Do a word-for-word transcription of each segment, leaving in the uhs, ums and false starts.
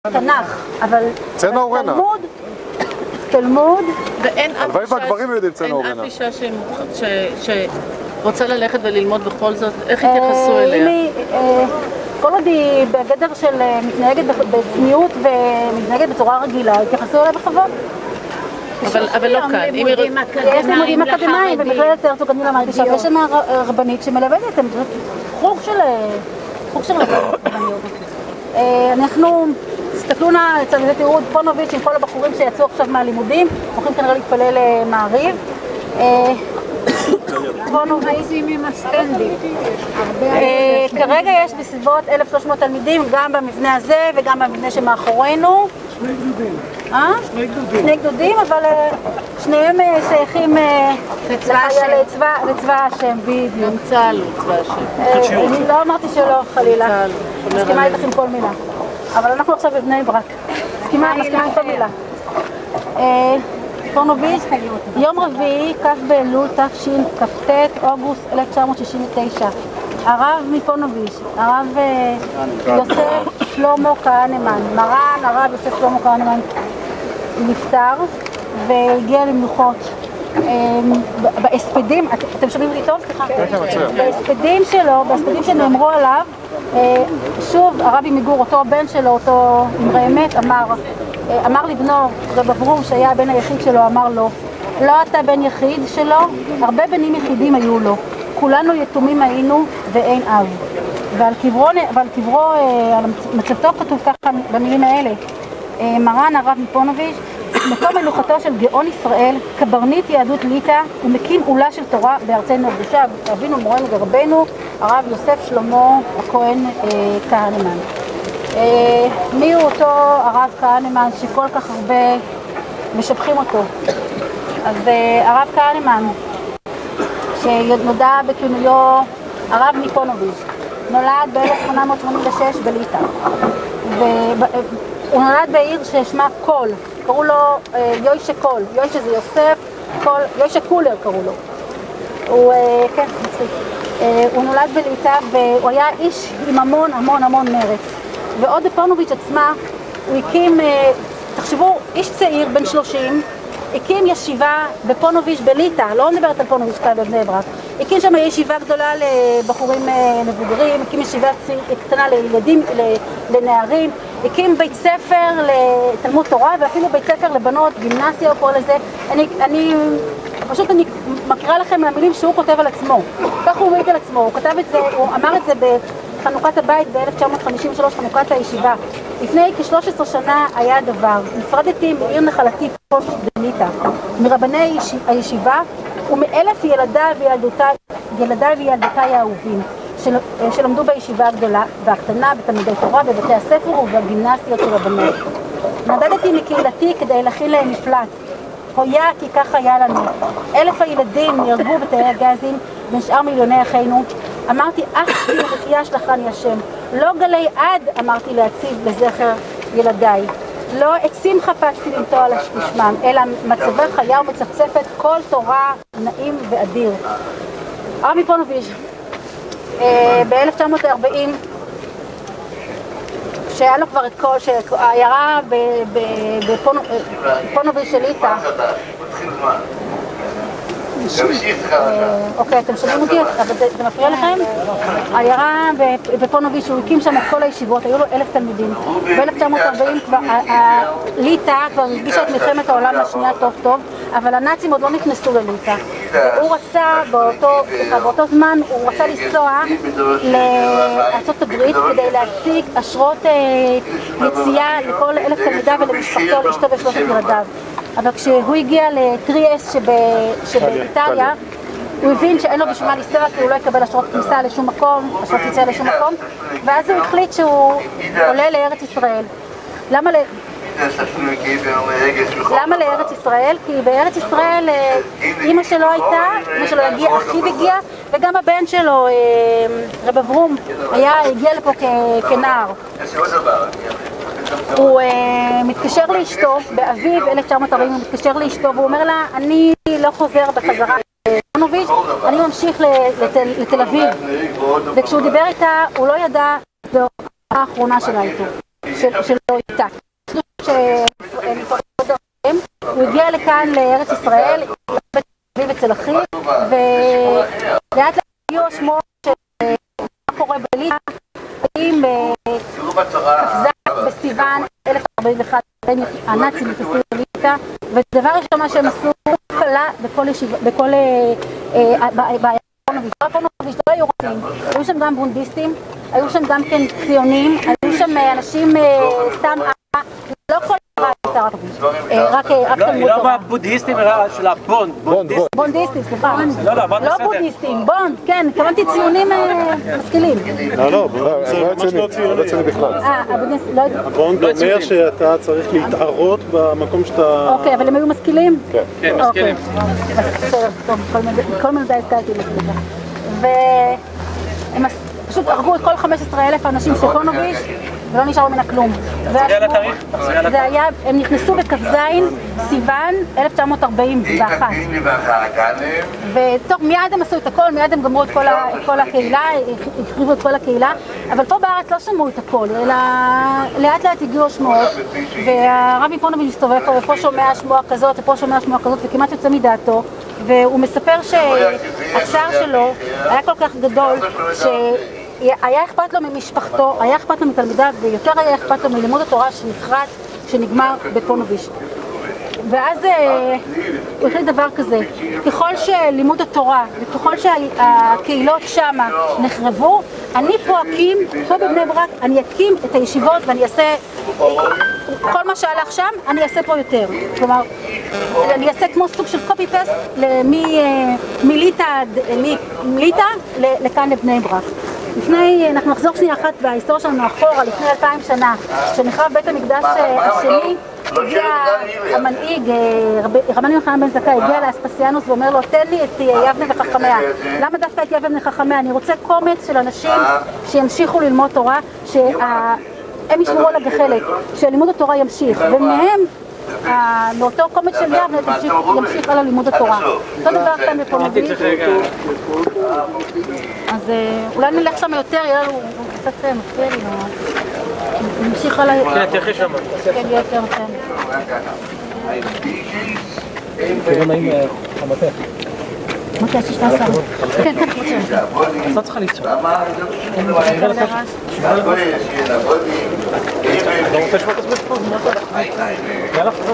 תנ"ך, אבל צנע אורנה. תלמוד, תלמוד. ואין אף הלוואי והגברים יודעים צנע אין אורנה. אף אישה שרוצה ללכת וללמוד בכל זאת, איך התייחסו אליה? כל עוד היא בגדר של מתנהגת בצניעות ומתנהגת בצורה רגילה, התייחסו אליה בכבוד. אבל לא כאן. יש לימודים אקדמיים, במכללת הרצוג אני למדתי שם, יש שם רבנית שמלמדת, חוג של רבניות. אנחנו, תסתכלו נא, תראו פונוביץ' עם כל הבחורים שיצאו עכשיו מהלימודים, הולכים כנראה להתפלל למעריב. פונוביצים עם הסטנדים. כרגע יש בסביבות אלף ושלוש מאות תלמידים, גם במבנה הזה וגם במבנה שמאחורינו. שני גדודים. אה? שני גדודים. שני גדודים, אבל שניהם שייכים לצבא השם, בדיוק. גם צה"ל הוא צבא השם. אני לא אמרתי שלא, חלילה. מסכימה איתך עם כל מילה. אבל אנחנו עכשיו בבני ברק. מסכימה עם כל מילה. פונוביץ', יום רביעי, כ' באלול תשכ"ט, אוגוסט אלף תשע מאות שישים ותשע. הרב מפונוביץ', הרב יוסף שלמה כהנמן, מרן הרב יוסף שלמה כהנמן נפטר והגיע למנוחות. בהספדים, אתם שומעים לי טוב? סליחה? בהספדים שלו, בהספדים שנאמרו עליו, שוב הרבי מגור, אותו הבן שלו, אותו אמרי אמת, אמר אמר לבנו, רב אברום שהיה הבן היחיד שלו, אמר לו, לא אתה בן יחיד שלו, הרבה בנים יחידים היו לו, כולנו יתומים היינו ואין אב. ועל קברו, ועל קברו, על מצבתו כתוב ככה במילים האלה, מרן הרב מפונוביץ', מקום מלוכתו של גאון ישראל, קברניט יהדות ליטא, ומקים עולה של תורה בארצנו הקדושה, אבינו מורנו ורבנו, הרב יוסף שלמה הכהן כהנמן. מי הוא אותו הרב כהנמן שכל כך הרבה משבחים אותו? אז הרב כהנמן, שנודע בכינויו הרב מפונוביץ', נולד ב-אלף שמונה מאות שמונים ושש בליטא. הוא נולד בעיר ששמה קול, קראו לו יוישה קול, יוישה זה יוסף, קול, יוישה קולר קראו לו. הוא, כן, מצחיק. הוא נולד בליטא והוא היה איש עם המון המון המון מרץ. ועוד בפונוביץ' עצמה, הוא הקים, תחשבו, איש צעיר בן שלושים, הקים ישיבה בפונוביץ' בליטא, לא מדברת על פונוביץ' כאן בבני ברק, הקים שם ישיבה גדולה לבחורים מבוגרים, הקים ישיבה קטנה לילדים, לנערים, הקים בית ספר לתלמוד תורה ואפילו בית ספר לבנות, גימנסיה או כל לזה. אני, אני, פשוט אני מקריאה לכם מהמילים שהוא כותב על עצמו, כך הוא מעיד על עצמו, הוא כתב את זה, הוא אמר את זה בחנוכת הבית ב-אלף תשע מאות חמישים ושלוש, חנוכת הישיבה. לפני כ-שלוש עשרה שנה היה דבר, נפרדתי מעיר נחלתי פה בליטא, מרבני הישיבה ומאלף ילדיי וילדותיי, ילדיי וילדותיי האהובים, של, שלמדו בישיבה הגדולה והקטנה, בתלמודי תורה, בבתי הספר ובגימנסיות של הבנות. נדדתי מקהילתי כדי להכין להם מפלט. הויה כי כך היה לנו. אלף הילדים נהרגו בתאי הגזים בין שאר מיליוני אחינו. אמרתי, אך בי וחיה שלחני השם. לא גלי עד, אמרתי להציב לזכר ילדיי. לא עצים חפצתי לנטוע על שמם, אלא מצבה חיה ומצפצפת כל תורה נעים ואדיר. הרב מפונוביץ' ב-אלף תשע מאות ארבעים, שהיה לו כבר את כל, שהעיירה בפונוביץ' של ליטא. אוקיי, אתם שומעים אותי? אבל זה מפריע לכם? העיירה בפונוביץ', הוא הקים שם את כל הישיבות, היו לו אלף תלמידים. ב-אלף תשע מאות ארבעים ליטא כבר הרגישה את מלחמת העולם השנייה טוב טוב, אבל הנאצים עוד לא נכנסו לליטא. והוא רצה באותו זמן, הוא רצה לנסוע לארצות הברית כדי להשיג אשרות יציאה לכל אלף תלמידיו ולמשפחתו, לאשתו ושלושת ילדיו. אבל כשהוא הגיע לטריאס שבאיטליה, הוא הבין שאין לו בשביל מה לנסוע כי הוא לא יקבל אשרות כניסה לשום מקום, אשרות יציאה לשום מקום, ואז הוא החליט שהוא עולה לארץ ישראל. למה ל... למה לארץ ישראל? כי בארץ ישראל אמא שלו הייתה, אמא שלו הגיע, אחיו הגיע, וגם הבן שלו, רב אברום, הגיע לפה כנער. הוא מתקשר לאשתו, באביב אלף תשע מאות ארבעים הוא מתקשר לאשתו והוא אומר לה, אני לא חוזר בחזרה לפונוביץ', אני ממשיך לתל אביב. וכשהוא דיבר איתה, הוא לא ידע את ההופעה האחרונה שלה איתו. שלו איתה. הוא הגיע לכאן לארץ ישראל, בית אביו אצל אחיו, ולאט לאט הגיעו השמועות של מה קורה בליטא, עם כ"ז בסיוון אלף ארבעים ואחת, הנאצים נכנסו לליטא, ודבר ראשון מה שהם עשו, קלה בכל ישיבה, בכל בעיה פונוביץ'. פונוביץ' לא היו רוצים, היו שם גם בונדיסטים, היו שם גם כן ציונים, היו שם אנשים סתם אה, לא כל דבר הייתה רק רק רק תלמוד תורה. לא מהבודהיסטים, אלא של הבונד. בונדיסטים, סליחה. לא בודהיסטים, בונד, כן, התכוונתי ציונים משכילים. לא, לא, ממש לא ציוני בכלל. אה, הבונדיסטים, לא יודעת. הבונד אומר שאתה צריך להתערות במקום שאתה... אוקיי, אבל הם היו משכילים? כן. כן, משכילים. בסדר, טוב, כל מיני די הזכרתי משכילים. והם פשוט הרגו את כל חמישה עשר אלף האנשים של פונוביץ' ולא נשאר ממנה כלום. תחזרי על התאריך? זה היה, הם נכנסו בכ"ז סיוון אלף תשע מאות ארבעים ואחת. וטוב, מיד הם עשו את הכל, מיד הם גמרו את כל, ה, את כל הקהילה, החריבו את כל הקהילה, אבל פה בארץ לא שמעו את הכל, אלא לאט לאט הגיעו השמועות, והרבי פונוביץ' מסתובב פה, ופה שומע שמועה כזאת, ופה שומע שמועה כזאת, וכמעט יוצא מדעתו, והוא מספר שהצער שלו היה כל כך גדול, ש... היה אכפת לו ממשפחתו, היה אכפת לו מתלמידיו, ויותר היה אכפת לו מלימוד התורה שנחרט, שנגמר בפונוביץ'. ואז הוא החליט דבר כזה, ככל שלימוד התורה וככל שהקהילות שמה נחרבו, אני פה אקים, פה בבני ברק, אני אקים את הישיבות ואני אעשה, כל מה שהלך שם, אני אעשה פה יותר. כלומר, אני אעשה כמו סוג של קופי פסט מליטא לכאן לבני ברק. לפני, אנחנו נחזור שנייה אחת בהיסטוריה שלנו אחורה, לפני אלפיים שנה, כשנחרב בית המקדש השני, הגיע המנהיג, רבן יוחנן בן זכאי, הגיע לאספסיאנוס ואומר לו, תן לי את יבנה וחכמיה. למה דווקא את יבנה וחכמיה? אני רוצה קומץ של אנשים שימשיכו ללמוד תורה, שהם ישמרו על הגחלת, שלימוד התורה ימשיך, ומהם, מאותו קומץ של יבנה ימשיך על לימוד התורה. אותו דבר כאן בפונוביץ'. אז אולי נלך שם יותר, יהיה לנו קצת מפריע לי. נמשיך על ה... כן, תלכי שם. כן, יהיה יותר מכם. תראו נעים חמתך. מתי ששתה עשר? כן, כן, חמתך. את לא צריכה ליצור. אתה יודע רעש? אתה רוצה לשמוע את עצמך פה? יאללה, חזור.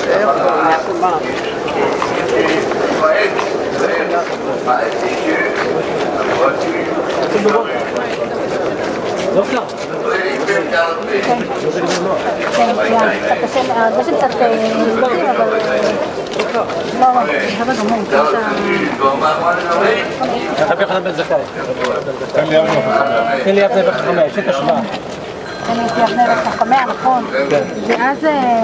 לא סלח. כן, כן, קצת קשה, זה שקצת נזבורים, אבל... לא, אבל גמור, קצת... אתה ביוחנן בן זכאי. תן לי יבנה וחכמיה. תן לי יבנה וחכמיה, יש את השוואה. תן לי יבנה וחכמיה, נכון. ואז...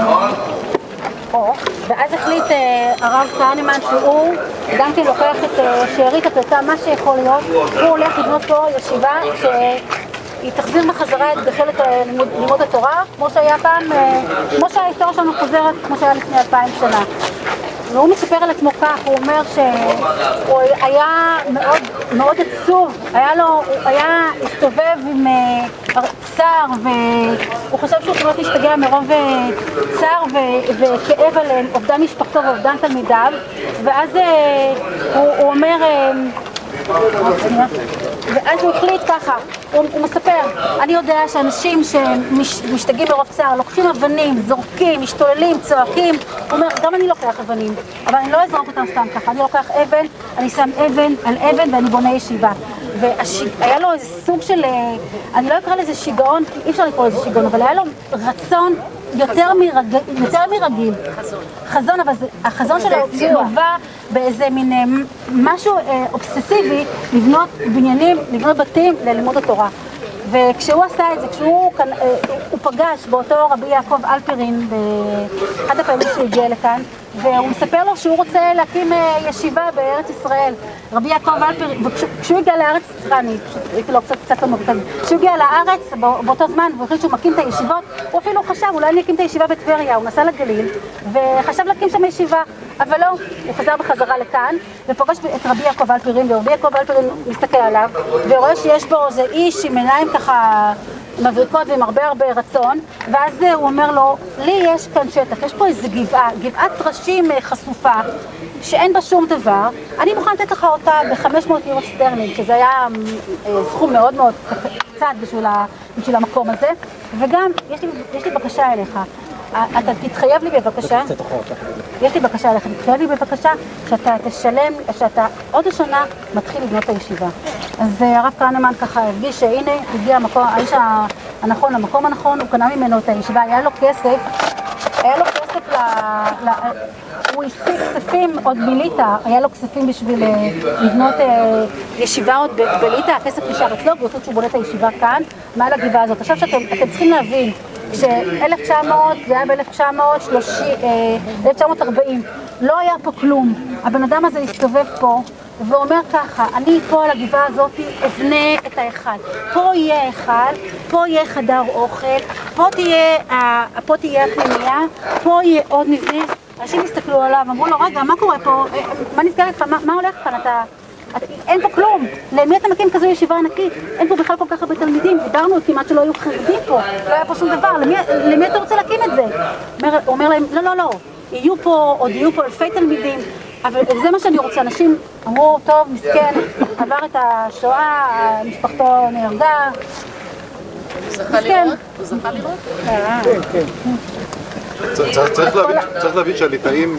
ואז החליט הרב כהנמן שהוא גם כן לוקח את שארית הפלטה, מה שיכול להיות, הוא הולך לבנות פה ישיבה שהיא תחזיר בחזרה את גחלת לימוד התורה, כמו שהיה פעם, כמו שההיסטוריה שלנו חוזרת, כמו שהיה לפני אלפיים שנה. והוא מספר על עצמו כך, הוא אומר שהוא היה מאוד, מאוד עצוב, היה לו, הוא היה הסתובב עם צער והוא חושב שהוא כמעט להשתגע מרוב צער וכאב על אובדן משפחתו ואובדן תלמידיו, ואז הוא, הוא אומר, ואז הוא החליט ככה, הוא, הוא מספר, אני יודע שאנשים שמשתגעים מרוב צער, לוקחים אבנים, זורקים, משתוללים, צועקים, הוא אומר, גם אני לוקח אבנים, אבל אני לא אזרוק אותם סתם ככה, אני לוקח אבן, אני שם אבן על אבן ואני בונה ישיבה. והיה לו איזה סוג של, אני לא אקרא לזה שיגעון, כי אי אפשר לקרוא לזה שיגעון, אבל היה לו רצון יותר מרגיל, יותר מרגיל. חזון. חזון, אבל החזון שלו הובא באיזה מין משהו אובססיבי, לבנות בניינים, לבנות בתים ללימוד התורה. וכשהוא עשה את זה, כשהוא הוא פגש באותו רבי יעקב אלפרין באחד הפעמים שהוא הגיע לכאן, והוא מספר לו שהוא רוצה להקים ישיבה בארץ ישראל. רבי יעקב אלפרין, וכשהוא הגיע לארץ, אני פשוט הייתי לו קצת קצת למרכז, כשהוא הגיע לארץ באותו זמן והוא החליט שהוא מקים את הישיבות, הוא אפילו חשב, אולי אני אקים את הישיבה בטבריה, הוא נסע לגליל וחשב להקים שם ישיבה, אבל לא, הוא חזר בחזרה לכאן ופוגש את רבי יעקב אלפרין, ורבי יעקב אלפרין מסתכל עליו ורואה שיש בו איזה איש עם עיניים ככה מבריקות ועם הרבה הרבה רצון, ואז הוא אומר לו, לי יש כאן שטח, יש פה איזו גבעה, גבעת טרשים חשופה, שאין בה שום דבר, אני מוכן לתת לך אותה ב-חמש מאות לירות סטרלינג, שזה היה סכום מאוד מאוד קצת בשביל, בשביל המקום הזה, וגם יש לי, יש לי בקשה אליך, אתה תתחייב לי בבקשה, יש לי בקשה אליך, תתחייב לי בבקשה שאתה תשלם, שאתה עוד השנה מתחיל לבנות את הישיבה. אז הרב כהנמן ככה הרגיש שהנה הגיע המקום, האיש הנכון למקום הנכון, הוא קנה ממנו את הישיבה, היה לו כסף, היה לו כסף ל... ל... הוא השיג כספים עוד בליטא, היה לו כספים בשביל לבנות ישיבה עוד בליטא, הכסף נשאר אצלו, והוא שהוא בונה את הישיבה כאן, מעל הגבעה הזאת. עכשיו שאתם צריכים להבין, ש-אלף תשע מאות, זה היה ב-אלף תשע מאות וארבעים, לא היה פה כלום. הבן אדם הזה הסתובב פה ואומר ככה, אני פה על הגבעה הזאת אבנה את ההיכל. פה יהיה ההיכל, פה יהיה חדר אוכל, פה תהיה, פה תהיה הפנימייה, פה יהיה עוד מבנה. אנשים הסתכלו עליו, אמרו לו, רגע, מה קורה פה? מה נסגר איתך? מה, מה הולך כאן? אתה... אין פה כלום. למי אתה מקים כזו ישיבה ענקית? אין פה בכלל כל כך הרבה תלמידים. דיברנו כמעט שלא היו חרדים פה. לא היה פה שום דבר. למי, למי אתה רוצה להקים את זה? אומר, הוא אומר להם, לא, לא, לא. יהיו פה, עוד יהיו פה אלפי תלמידים. אבל זה מה שאני רוצה. אנשים אמרו, טוב, מסכן, עבר את השואה, משפחתו נהרגה. הוא זכה לראות? הוא זכה לראות? כן, כן. צריך להבין שהליטאים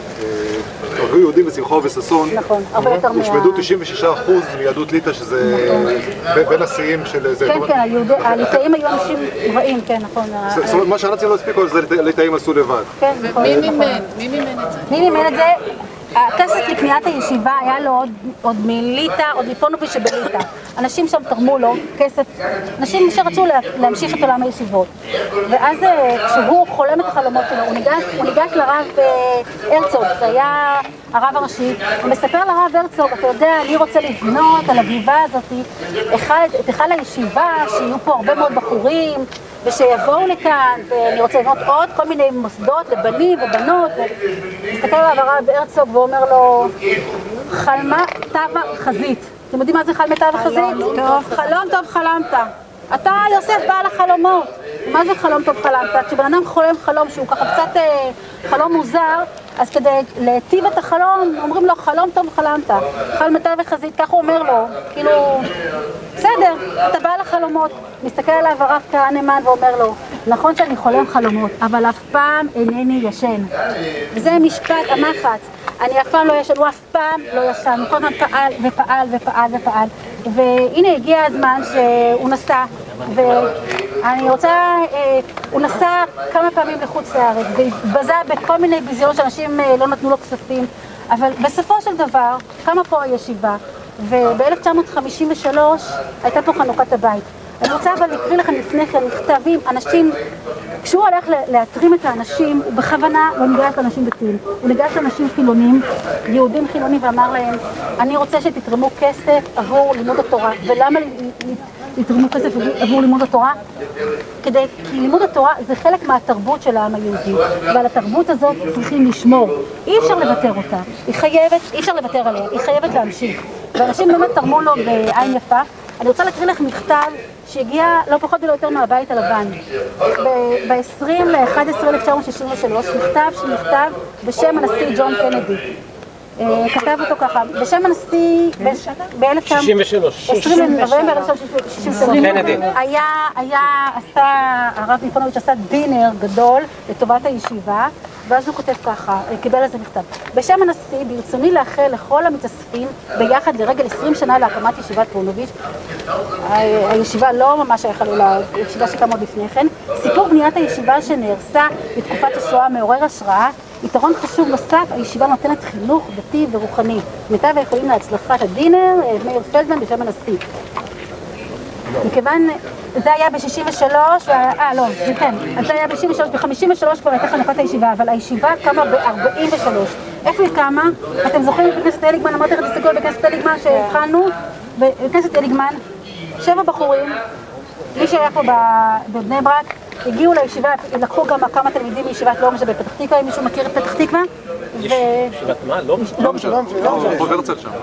הרגו יהודים בשמחה ובששון, הושמדו תשעים ושישה אחוז מיהדות ליטא, שזה בין השיאים של זה. כן, כן, הליטאים היו אנשים רעים, כן, נכון. זאת אומרת, מה שהנאצים לא הספיקו, זה הליטאים עשו לבד. כן, נכון. מי מימן? מי מימן את זה? מי מימן את זה? הכסף לקניית הישיבה היה לו עוד, עוד מליטא, עוד מפונוביץ' שבליטא. אנשים שם תרמו לו כסף, אנשים שרצו לה, להמשיך את עולם הישיבות. ואז כשהוא חולם את החלומות שלו, הוא ניגש, הוא ניגש לרב הרצוג, זה היה הרב הראשי, הוא מספר לרב הרצוג, אתה יודע, אני רוצה לבנות על הגבעה הזאת, אחד, את אחד הישיבה, שיהיו פה הרבה מאוד בחורים, ושיבואו לכאן, ואני רוצה לבנות עוד כל מיני מוסדות לבנים ובנות, ומסתכל עליו הרב הרצוג ואומר לו, חלמה טבע חזית. אתם יודעים מה זה חלמה טבע חזית? חלום טוב חלמת. אתה יוסף בעל החלומות. מה זה חלום טוב חלמת? כשבן אדם חולם חלום שהוא ככה קצת חלום מוזר, אז כדי להיטיב את החלום, אומרים לו חלום טוב חלמת. חלמה טבע חזית, כך הוא אומר לו, כאילו, בסדר, אתה בעל החלומות. מסתכל עליו הרב כהנמן ואומר לו, נכון שאני חולם חלומות, אבל אף פעם אינני ישן. וזה משפט המחץ. אני אף פעם לא ישן, הוא אף פעם לא ישן, הוא כל הזמן פעל ופעל ופעל ופעל. והנה הגיע הזמן שהוא נסע, ואני רוצה, הוא נסע כמה פעמים לחוץ לארץ, והתבזה בכל מיני ביזיונות שאנשים לא נתנו לו כספים, אבל בסופו של דבר קמה פה הישיבה, וב-אלף תשע מאות חמישים ושלוש הייתה פה חנוכת הבית. אני רוצה אבל לקריא לכם לפני כן מכתבים, אנשים, כשהוא הולך להתרים את האנשים, הוא בכוונה לא ניגש לאנשים דתיים, הוא ניגש לאנשים חילונים, יהודים חילונים, ואמר להם, אני רוצה שתתרמו כסף עבור לימוד התורה. ולמה תתרמו כסף עבור לימוד התורה? כדי, כי לימוד התורה זה חלק מהתרבות של העם היהודי, ועל התרבות הזאת צריכים לשמור. אי אפשר לוותר אותה, היא חייבת, אי אפשר לוותר עליה, היא חייבת להמשיך. ואנשים באמת תרמו לו בעין יפה. אני רוצה להקריא לך מכתב שהגיע לא פחות ולא יותר מהבית הלבן. ב-עשרים לאחד עשר אלף תשע מאות שישים ושלוש, מכתב שנכתב בשם הנשיא ג'ון קנדי. כתב אותו ככה, בשם הנשיא ב-אלף תשע מאות עשרים לנובמבר אלף תשע מאות שישים ושלוש. היה, היה, עשה, הרב מפונוביץ' עשה דינר גדול לטובת הישיבה, ואז הוא כותב ככה, קיבל איזה מכתב. בשם הנשיא, ברצוני לאחל לכל המתאספים ביחד לרגל עשרים שנה להקמת ישיבת פונוביץ'. הישיבה לא ממש הייתה חלולה, הישיבה שקמה עוד לפני כן. סיפור בניית הישיבה שנהרסה בתקופת השואה מעורר השראה. יתרון חשוב נוסף, הישיבה נותנת חינוך דתי ורוחני. מיטב היכולים להצלחת הדינר, מאיר פלדמן בשם הנשיא. מכיוון, זה היה ב-שישים ושלוש, אה לא, זה כן, זה היה ב-שישים ושלוש, ב-חמישים ושלוש כבר הייתה חנוכת הישיבה, אבל הישיבה קמה ב-ארבעים ושלוש. איפה היא קמה? אתם זוכרים בכנסת אליגמן, אמרתי לכם תסתכלו בכנסת אליגמן שהתחלנו, בכנסת אליגמן, שבע בחורים, מי שהיה פה בבני ברק, הגיעו לישיבה, לקחו גם כמה תלמידים מישיבת לום שבפתח תקווה, אם מישהו מכיר את פתח תקווה? ישיבת מה? לום? לום שלום. רחוב הרצל שם.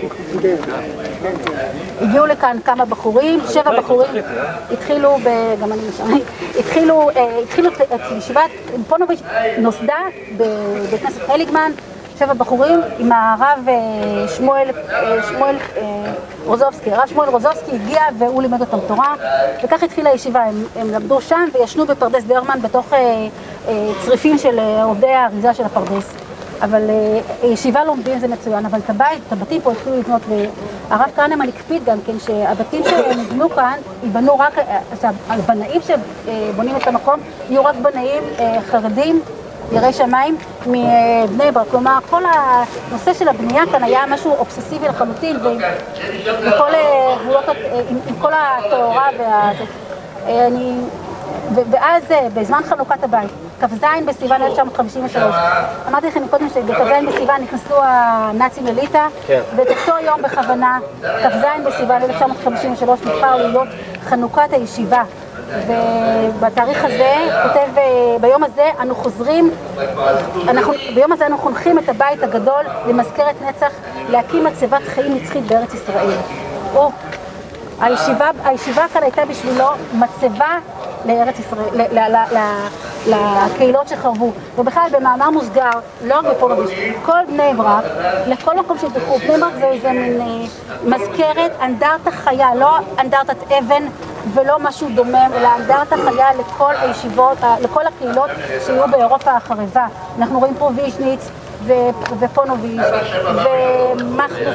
הגיעו לכאן כמה בחורים, שבע בחורים, התחילו, גם אני משמעית, התחילו, התחילו את ישיבת פונוביץ' נוסדה בבית כנסת הליגמן, שבע בחורים עם הרב שמואל, שמואל רוזובסקי. הרב שמואל רוזובסקי הגיע והוא לימד אותם תורה, וכך התחילה הישיבה. הם, הם למדו שם וישנו בפרדס ברמן בתוך צריפים של עובדי האריזה של הפרדס. אבל ישיבה לומדים זה מצוין, אבל את הבית, את הבתים פה התחילו לבנות, והרב כהנמן הקפיד גם כן שהבתים שנבנו כאן ייבנו רק, שהבנאים שבונים את המקום יהיו רק בנאים חרדים, יראי שמיים מבני ברק. כלומר, כל הנושא של הבנייה כאן היה משהו אובססיבי לחלוטין, וכל גבולות, עם, עם כל התאורה וה... אני... ואז בזמן חנוכת הבית, כ"ז בסיוון אלף תשע מאות חמישים ושלוש, אמרתי לכם קודם שבכ"ז בסיוון נכנסו הנאצים לליטא, ואת אותו יום בכוונה, כ"ז בסיוון אלף תשע מאות חמישים ושלוש נבחר להיות חנוכת הישיבה. ובתאריך הזה, כותב, ביום הזה אנו חוזרים, אנחנו, ביום הזה אנו חונכים את הבית הגדול למזכרת נצח, להקים מצבת חיים נצחית בארץ ישראל. או, הישיבה, הישיבה כאן הייתה בשבילו מצבה לארץ ישראל, ל, ל, ל, ל, לקהילות שחרבו. ובכלל במאמר מוסגר, לא רק בפונוביץ', כל בני ברק, לכל מקום שתלכו, בני ברק זה איזה מין מזכרת, אנדרטה חיה, לא אנדרטת אבן ולא משהו דומם, אלא אנדרטה חיה לכל הישיבות, לכל הקהילות שיהיו באירופה החרבה. אנחנו רואים פה ויז'ניץ ופונוביץ' ומחדוס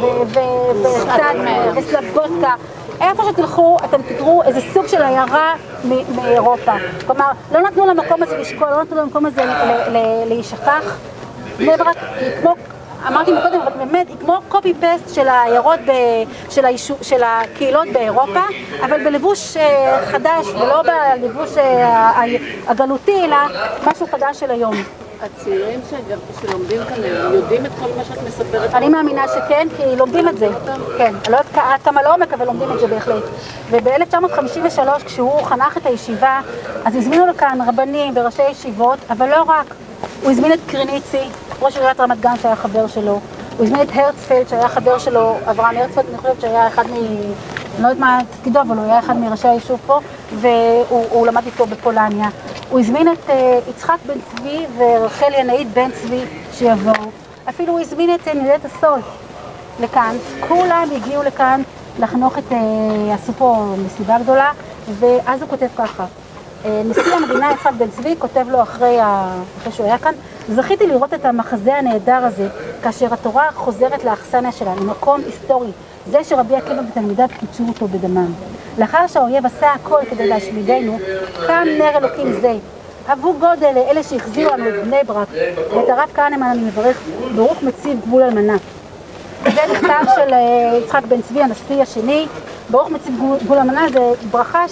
וסלבודקה. איפה שתלכו, אתם תראו איזה סוג של עיירה מאירופה. כלומר, לא נתנו למקום הזה לשקול, לא נתנו למקום הזה להישכח. בני ברק היא כמו, אמרתי מקודם, אבל באמת, היא כמו קופי פסט של העיירות, של, הישו, של הקהילות באירופה, אבל בלבוש חדש, ולא בלבוש הגלותי, אלא משהו חדש של היום. הצעירים שלומדים כאן, יודעים את כל מה שאת מספרת? אני מאמינה שכן, כי לומדים את זה. כן, אני לא יודעת כמה לעומק, אבל לומדים את זה בהחלט. וב-אלף תשע מאות חמישים ושלוש, כשהוא חנך את הישיבה, אז הזמינו לכאן רבנים וראשי ישיבות, אבל לא רק. הוא הזמין את קריניצי, ראש עיריית רמת גן שהיה חבר שלו. הוא הזמין את הרצפלד שהיה חבר שלו, אברהם הרצפלד, אני חושבת שהיה אחד מ... אני לא יודעת מה תפקידו, אבל הוא היה אחד מראשי היישוב פה, והוא למד איתו בפולניה. הוא הזמין את יצחק בן צבי ורחל ינאית בן צבי שיבואו. אפילו הוא הזמין את נילת הסול לכאן. כולם הגיעו לכאן לחנוך את... עשו פה מסיבה גדולה, ואז הוא כותב ככה. נשיא המדינה יצחק בן צבי כותב לו אחרי, אחרי שהוא היה כאן, זכיתי לראות את המחזה הנהדר הזה, כאשר התורה חוזרת לאכסניה שלה, למקום היסטורי, זה שרבי עקיבא ותלמידיו קידשו אותו בדמם. לאחר שהאויב עשה הכל כדי להשמידנו, קם נר אלוקים זה. הבו גודל לאלה שהחזירו לנו את בני ברק, ואת הרב כהנמן אני מברך, ברוך מציב גבול אלמנה. זה נכתב של יצחק בן צבי, הנשיא השני. ברוך מציב גבול אלמנה זה ברכה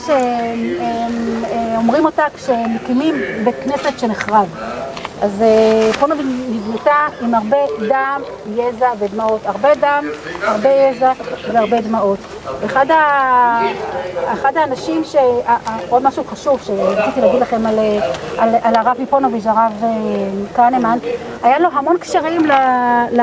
שאומרים אותה כשמקימים בית כנסת שנחרב. אז פונוביץ' נבנתה עם הרבה דם, יזע ודמעות. הרבה דם, הרבה יזע והרבה דמעות. אחד, ה... אחד האנשים, ש... עוד משהו חשוב שרציתי להגיד לכם על, על, על הרב מפונוביץ', הרב כהנמן, היה לו המון קשרים ל... ל...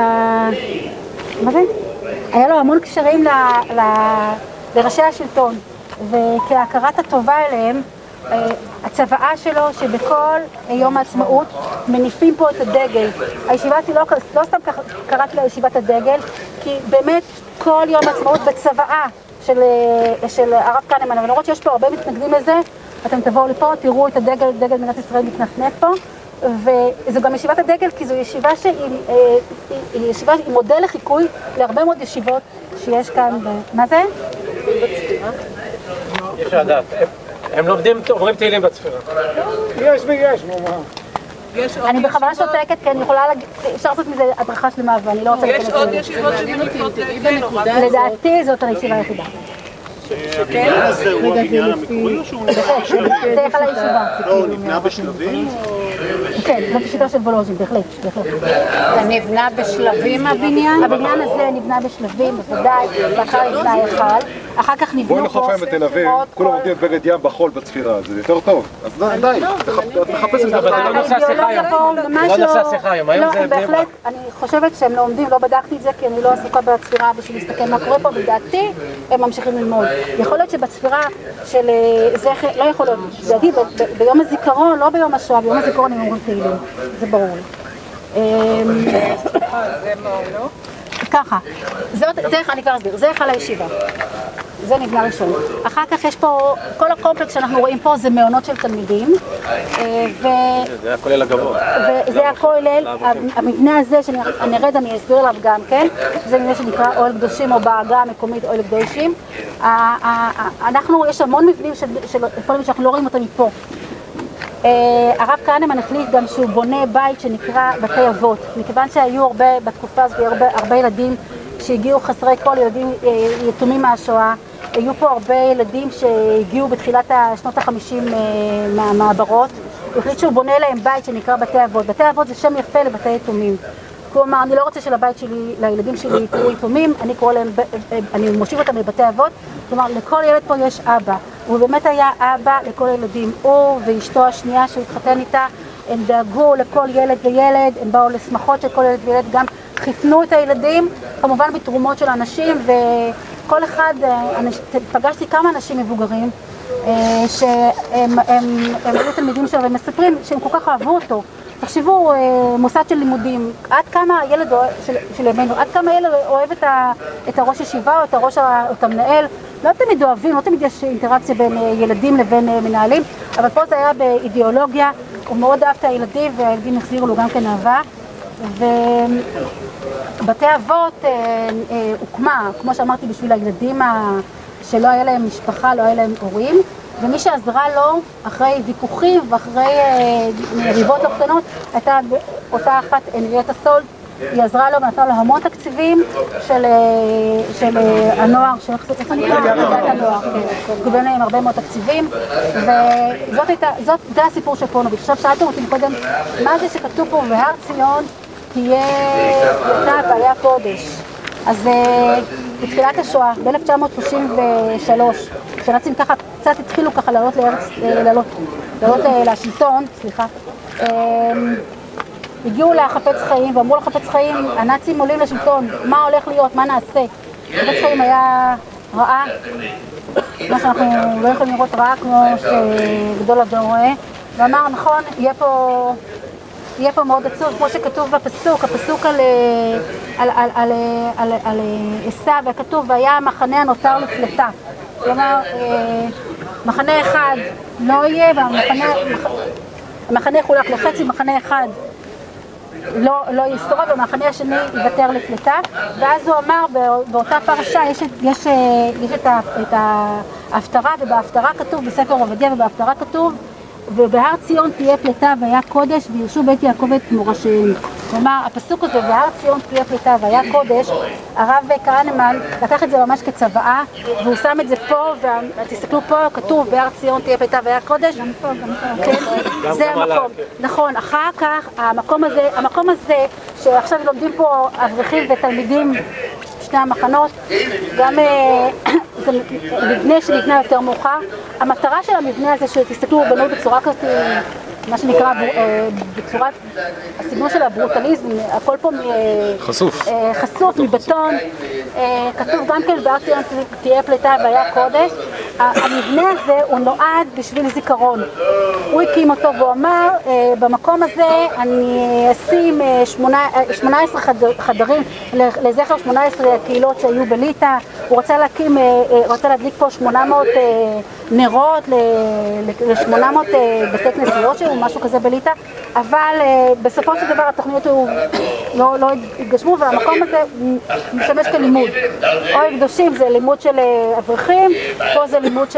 מה זה? היה לו המון קשרים ל... ל... לראשי השלטון, וכהכרת הטובה אליהם, הצוואה שלו שבכל יום העצמאות מניפים פה את הדגל. הישיבה שלי לא, לא סתם קראתי לה ישיבת הדגל, כי באמת כל יום העצמאות בצוואה של, של הרב כהנמן, אבל למרות שיש פה הרבה מתנגדים לזה, אתם תבואו לפה, תראו את הדגל, דגל מדינת ישראל מתנפנף פה, וזו גם ישיבת הדגל, כי זו ישיבה שהיא היא ישיבה עם מודל לחיקוי להרבה מאוד ישיבות שיש כאן. מה זה? יש לדעת. הם לומדים, אומרים תהילים בצפירה. יש ויש, נו מה. אני בכוונה שותקת, כי אני יכולה להגיד, אפשר לעשות מזה הדרכה שלמה, ואני לא רוצה להגיד את זה. יש עוד ישיבות שמנותנות בנקודה הזאת. לדעתי זאת הישיבה היחידה. הבניין הזה הוא הבניין המקורי או שהוא נבנה בשלבים? זה איך על הישיבה. לא, הוא נבנה בשלבים? כן, זאת השיטה של וולוז'ין, בהחלט. זה נבנה בשלבים הבניין? הבניין הזה נבנה בשלבים, בוודאי, ואחר נבנה היכל. אחר כך נבנו בואי לחוף הים בתל אביב, כולם עובדים בבגד ים בחול בצפירה, זה יותר טוב. אז די, את מחפשת את זה. אבל זה לא נושא השיחה היום. זה לא נושא השיחה היום, היום זה בני ברק. אני חושבת שהם לא עומדים, לא בדקתי את זה כי אני לא עסוקה בצפירה בשביל להסתכל מה קורה פה, בדעתי הם ממשיכים ללמוד. יכול להיות שבצפירה של זכר, לא יכול להיות, לדעתי ביום הזיכרון, לא ביום השואה, ביום הזיכרון הם אומרים תהילים, זה ברור לי. זה מאוד, לא? ככה, זה אני כבר אסביר, זה היכל הישיבה, זה נבנה ראשון. אחר כך יש פה, כל הקומפלקס שאנחנו רואים פה זה מעונות של תלמידים. זה הכולל הגבוה. וזה הכולל, המבנה הזה שאני ארד, אני אסביר עליו גם כן, זה מבנה שנקרא אוהל קדושים או בעגה המקומית אוהל קדושים. אנחנו, יש המון מבנים שאנחנו לא רואים אותם מפה. הרב כהנמן החליט גם שהוא בונה בית שנקרא בתי אבות, מכיוון שהיו הרבה, בתקופה הזאת הרבה, הרבה ילדים שהגיעו חסרי כל, ילדים יתומים מהשואה, היו פה הרבה ילדים שהגיעו בתחילת שנות החמישים מהמעברות, הוא החליט שהוא בונה להם בית שנקרא בתי אבות. בתי אבות זה שם יפה לבתי יתומים. כלומר, אני לא רוצה שלבית שלי, לילדים שלי יקראו יתומים, אני קורא להם, אני מושיב אותם לבתי אבות, כלומר, לכל ילד פה יש אבא. הוא באמת היה אבא לכל הילדים. הוא ואשתו השנייה שהוא התחתן איתה, הם דאגו לכל ילד וילד, הם באו לשמחות של כל ילד וילד, גם חיתנו את הילדים, כמובן בתרומות של אנשים, וכל אחד, פגשתי כמה אנשים מבוגרים, שהם היו תלמידים שלו ומספרים שהם כל כך אהבו אותו. תחשבו, מוסד של לימודים, עד כמה הילד של ימינו, עד כמה הילד אוהב את הראש ישיבה או את הראש, את המנהל. לא תמיד אוהבים, לא תמיד יש אינטראקציה בין ילדים לבין מנהלים, אבל פה זה היה באידיאולוגיה, הוא מאוד אהב את הילדים והילדים החזירו לו גם כן אהבה. ובתי אבות הוקמה, כמו שאמרתי, בשביל הילדים שלא היה להם משפחה, לא היה להם הורים, ומי שעזרה לו אחרי ויכוחים ואחרי ריבות לא קטנות הייתה אותה אחת, הנריאטה סולט, היא עזרה לו ונתנה לו המון תקציבים של הנוער, איך נקרא? ידיעת הנוער, קיבל להם הרבה מאוד תקציבים, וזה הסיפור של פונוביץ'. עכשיו שאלתם אותי קודם, מה זה שכתוב פה בהר ציון תהיה פלטה והיה קודש? אז בתחילת השואה, ב-אלף תשע מאות שלושים ושלוש, כשנאצים ככה קצת התחילו ככה לעלות לארץ, לעלות, לעלות לשלטון, סליחה, הגיעו לחפץ חיים ואמרו לחפץ חיים, הנאצים עולים לשלטון, מה הולך להיות, מה נעשה? חפץ חיים היה רעה, מה שאנחנו לא יכולים לראות רעה כמו שגדול הדור רואה, ואמר נכון, יהיה פה, יהיה פה מאוד עצוב, כמו שכתוב בפסוק, הפסוק על, על, על, על, על, על עשיו, וכתוב, והיה המחנה הנותר לפלטה. כלומר, מחנה אחד לא יהיה, והמחנה המחנה יחולק לחצי, מחנה אחד לא, לא יסתורב, והמחנה השני יוותר לפלטה. ואז הוא אמר, באותה פרשה יש, יש, יש את, את ההפטרה, ובהפטרה כתוב, בספר עובדיה ובהפטרה כתוב, ובהר ציון תהיה פלטה והיה קודש וירשו בית יעקב את מורשיהם. כלומר, הפסוק הזה, בהר ציון תהיה פלטה והיה קודש, הרב כהנמן לקח את זה ממש כצוואה, והוא שם את זה פה, ותסתכלו פה, כתוב בהר ציון תהיה פלטה והיה קודש. גם פה, גם פה. כן, זה המקום. נכון, אחר כך, המקום הזה, המקום הזה, שעכשיו לומדים פה אברכים ותלמידים, שני המחנות, גם זה מבנה שנבנה יותר מאוחר. המטרה של המבנה הזה, שתסתכלו, בנו בצורה כזאת, מה שנקרא, בצורת, הסגנון של הברוטליזם, הכל פה חשוף, חשוף מבטון, כתוב גם כן, בהר ציון תהיה פלטה והיה קודש. המבנה הזה הוא נועד בשביל זיכרון. הוא הקים אותו והוא אמר, במקום הזה אני אשים שמונה עשרה חדרים לזכר שמונה עשרה הקהילות שהיו בליטא. הוא רוצה להקים, רוצה להדליק פה שמונה מאות נרות ל-שמונה מאות בתי כנסיות שהוא, משהו כזה בליטא, אבל בסופו של דבר התוכניות לא התגשמו, והמקום הזה משמש כלימוד. אוהל קדושים זה לימוד של אברכים, פה זה לימוד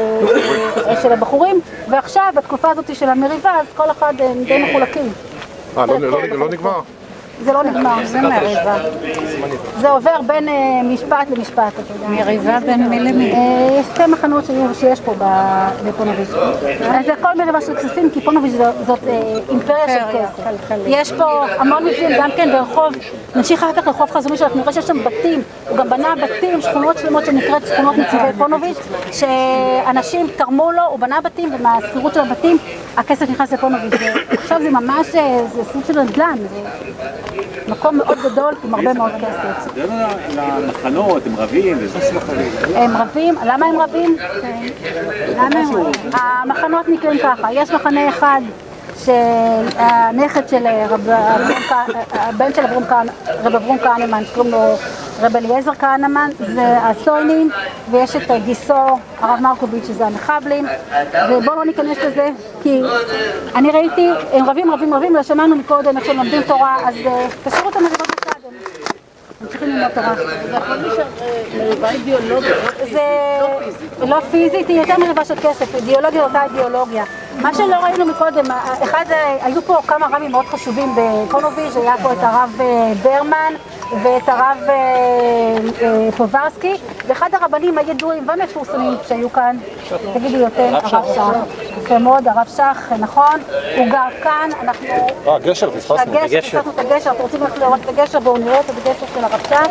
של הבחורים, ועכשיו בתקופה הזאת של המריבה, אז כל אחד די מחולקים. אה, לא נגמר? זה לא נגמר. זה מריבה. זה עובר בין משפט למשפט, אתה יודע. מריבה בין מי למי? יש שתי מחנות שיש פה בפונוביץ'. זה הכל מריבה של כספים, כי פונוביץ' זאת אימפריה של כסף. יש פה המון מבנים, גם כן ברחוב, נמשיך אחר כך לרחוב חזומי, שאנחנו נראה שיש שם בתים, הוא גם בנה בתים, שכונות שלמות שנקראת שכונות נציבי פונוביץ', שאנשים תרמו לו, הוא בנה בתים, ומהסחירות של הבתים, הכסף נכנס לפונוביץ'. עכשיו זה ממש, זה סוג של נדל"ן, זה מקום מאוד גדול עם הרבה מאוד כסף. זה למחנות, הם רבים, וזה שמחנים. הם רבים, למה הם רבים? למה הם רבים? המחנות נקראים ככה, יש מחנה אחד שהנכד של הבן של רב אברום כהנמן, שקוראים לו רב אליעזר כהנמן, זה הסוינים, ויש את גיסו הרב מרקוביץ' שזה המחבלים, ובואו לא ניכנס לזה, כי אני ראיתי, הם רבים רבים רבים, ושמענו מקודם איך שהם לומדים תורה, אז תשאירו אותם לרבות בצד, הם צריכים ללמוד תורה. זה יכול להישאר מריבה אידיאולוגית, זה לא פיזית, היא יותר מריבה של כסף, אידיאולוגיה אותה אידיאולוגיה. מה שלא ראינו מקודם, אחד, היו פה כמה רבים מאוד חשובים בפונוביץ', היה פה את הרב ברמן ואת הרב פוברסקי, ואחד הרבנים הידועים והמפורסמים שהיו כאן, תגידו יותר, הרב שח. יפה מאוד, הרב שח, נכון, הוא גר כאן, אנחנו... אה, גשר, פספסנו. הגשר, פספסנו את הגשר, אתם רוצים ללכת לראות את הגשר, בואו נראה את הגשר של הרב שח.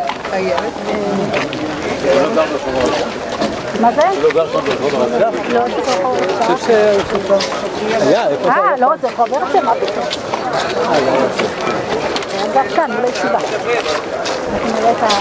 מה זה? לא גר שם ברחוב הרב שח? לא, זה ברחוב הרב שח. היה, איפה זה? אה, לא, זה רחוב הרצל, מה פתאום? גר כאן, אולי ישיבה. אנחנו נראה את ה...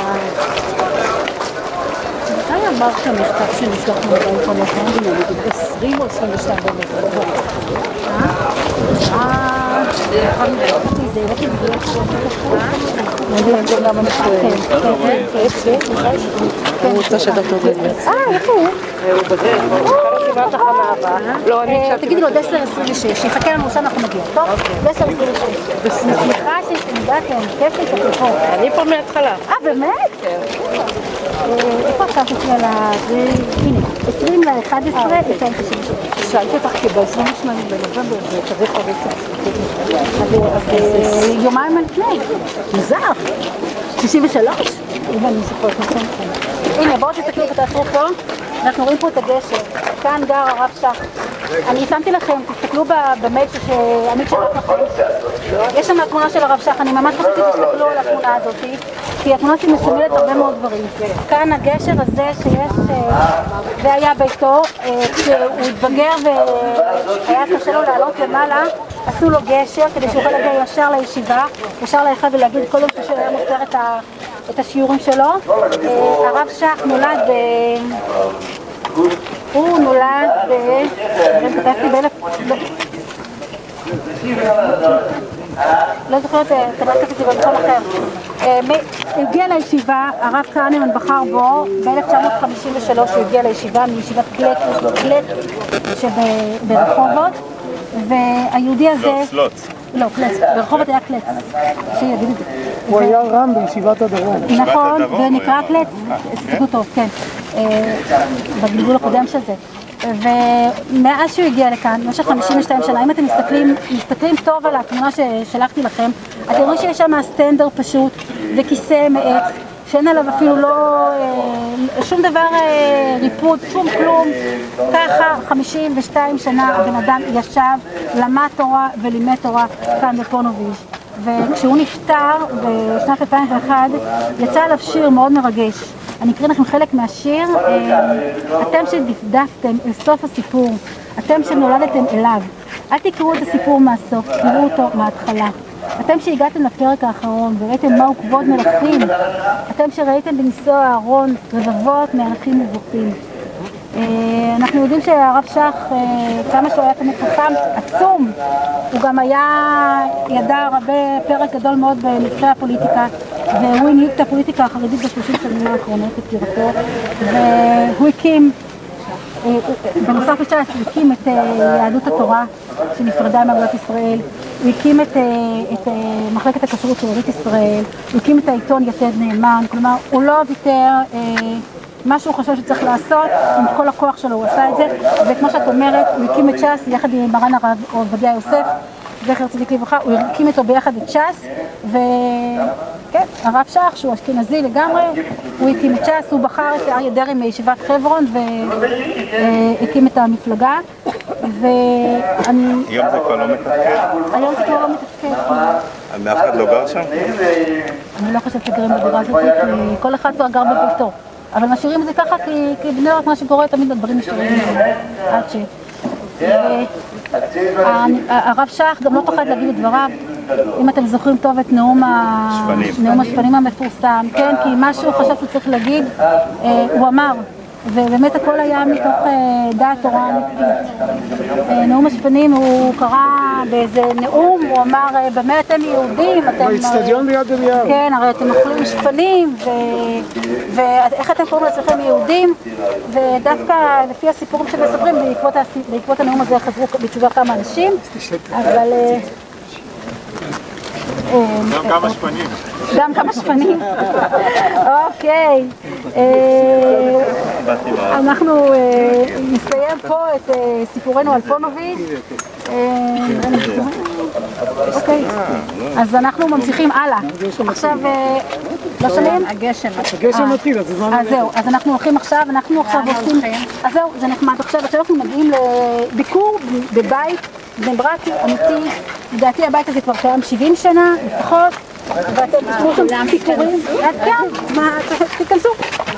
מתי אמר שהמכתב שנשלח מבית המחנדים, נגיד עשרים או עשרים ושתיים במחנדים? אה? אה... זה יכול להיות, זה לא כבדוק. נגיד גם המחנדים. כן, כן. הוא רוצה שדתו באמת. אה, איפה הוא? הוא בדרך, הוא חלק כמעט תחנה הבאה. לא, אני הקשבתי. תגידי לו, דסלר עשרים ושש, יחכה לנו שם, אנחנו נגיע, טוב? דסלר עשרים ושש. בשמחה שהתנגדתם, כיף לי שאתם פה. אני פה מההתחלה. אה, באמת? כן. איפה עכשיו תצאי על ה... הנה, עשרים לאחד עשרה, תשעים תשעים ושש. שאלתי אותך כי ב-עשרים ושמונה בנובמבר זה תאריך הרצח. אז יומיים לפני, מוזר. תשעים ושלוש? אם אני זוכרת נכון. הנה, בואו תסתכלו ותעצרו פה. אנחנו רואים פה את הגשר. כאן גר הרב שח. אני שמתי לכם, תסתכלו במייל שאני שלח לכם. יש שם התמונה של הרב שח, אני ממש חושבת שתסתכלו על התמונה הזאת, כי התמונה שלי מסמלת הרבה מאוד דברים. כאן הגשר הזה שיש, זה היה ביתו, כשהוא התבגר והיה קשה לו לעלות למעלה, עשו לו גשר כדי שהוא יוכל להגיע ישר לישיבה, ישר לאחד ולהגיד כל יום קשה היה מוסר את ה... את השיעורים שלו. הרב שח נולד ב... הוא נולד ב... כתבתי באלף... לא זוכרת, כתבתי את זה במקום אחר. הוא הגיע לישיבה, הרב כהנמן בחר בו, ב-אלף תשע מאות חמישים ושלוש הוא הגיע לישיבה, מישיבת קלט, קלט שברחובות, והיהודי הזה... לא, סלוץ. לא, קלט, ברחובות היה קלט, שיגיד את זה. הוא היה רם בישיבת הדרום. נכון, ונקרא קלט, סתכלו טוב, כן, בגלגול הקודם של זה. ומאז שהוא הגיע לכאן, במשך חמישים ושתיים שנה, אם אתם מסתכלים, מסתכלים טוב על התמונה ששלחתי לכם, אתם רואים שיש שם סטנדר פשוט וכיסא מעץ, שאין עליו אפילו לא, שום דבר ריפוד, שום כלום. ככה חמישים ושתיים שנה הבן אדם ישב, למד תורה ולימד תורה כאן בפונוביץ'. וכשהוא נפטר בשנת אלפיים ואחת, יצא עליו שיר מאוד מרגש. אני אקריא לכם חלק מהשיר. אתם שדפדפתם אל סוף הסיפור, אתם שנולדתם אליו, אל תקראו את הסיפור מהסוף, תראו אותו מההתחלה. אתם שהגעתם לפרק האחרון וראיתם מהו כבוד מלכים, אתם שראיתם בניסוע הארון רבבות מהלכים ובוכים. אנחנו יודעים שהרב שח, כמה שהוא היה תמיד חכם, עצום, הוא גם היה, ידע הרבה פרק גדול מאוד במקרה הפוליטיקה, והוא הנהיג את הפוליטיקה החרדית בשלושים שנים האחרונות בפטירתו, והוא הקים, בנוסף לש"ס, הוא הקים את יהדות התורה שנפרדה מאגודת ישראל, הוא הקים את, את מחלקת הכשרות של ארית ישראל, הוא הקים את העיתון יתד נאמן, כלומר הוא לא ויתר מה שהוא חושב שצריך לעשות, עם כל הכוח שלו הוא עשה את זה, וכמו שאת אומרת, הוא הקים את ש"ס יחד עם מרן הרב עובדיה יוסף, זכר צדיק לברכה, הוא הקים איתו ביחד את ש"ס, וכן, הרב שך, שהוא אשכנזי לגמרי, הוא הקים את ש"ס, הוא בחר את אריה דרעי מישיבת חברון והקים את המפלגה, ואני... היום זה כבר לא מתפקד? היום זה כבר לא מתפקד. מאף אחד לא גר שם? אני לא חושבת שגרים בדירה הזאת, כי כל אחד כבר גר בביתו. אבל משאירים את זה ככה, כי בני ארץ מה שקורה תמיד הדברים משאירים עד ש... הרב שך גם לא פחד להגיד את דבריו, אם אתם זוכרים טוב את נאום השפנים המפורסם, כן, כי מה שהוא חשב שהוא צריך להגיד, הוא אמר, ובאמת הכל היה מתוך דעת תורה אמיתית. נאום השפנים הוא קרא באיזה נאום, הוא אמר, במה אתם יהודים? באצטדיון ביד אליהו. כן, הרי אתם אוכלים שפנים, ואיך אתם קוראים לעצמכם יהודים? ודווקא לפי הסיפורים שמספרים, בעקבות הנאום הזה חזרו בתשובה כמה אנשים, אבל... גם כמה שפנים. גם כמה שפנים. אוקיי. אנחנו נסיים פה את סיפורנו על פונוביץ'. אוקיי. אז אנחנו ממשיכים הלאה. עכשיו, לא שומעים? הגשם. הגשם מתחיל, אז זמן... אז זהו, אז אנחנו הולכים עכשיו, אנחנו עכשיו עושים... אז זהו, זה נחמד. עכשיו אנחנו מגיעים לביקור בבית בני ברק אמיתי. לדעתי הבית הזה כבר קיים שבעים שנה, לפחות, ואתם תשמעו שם סיפורים. עד כאן, מה, תיכנסו.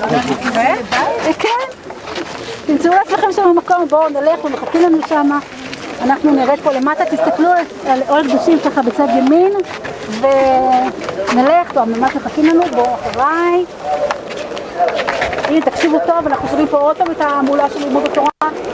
כן, תמצאו לעצמכם שם במקום, בואו נלך ומחכים לנו שם. אנחנו נרד פה למטה, תסתכלו על אוהל קדושים ככה בצד ימין, ונלך, טוב, ממש מחכים לנו, בואו אחריי. הנה, תקשיבו טוב, אנחנו שומעים פה עוד פעם את המעולה של לימוד התורה.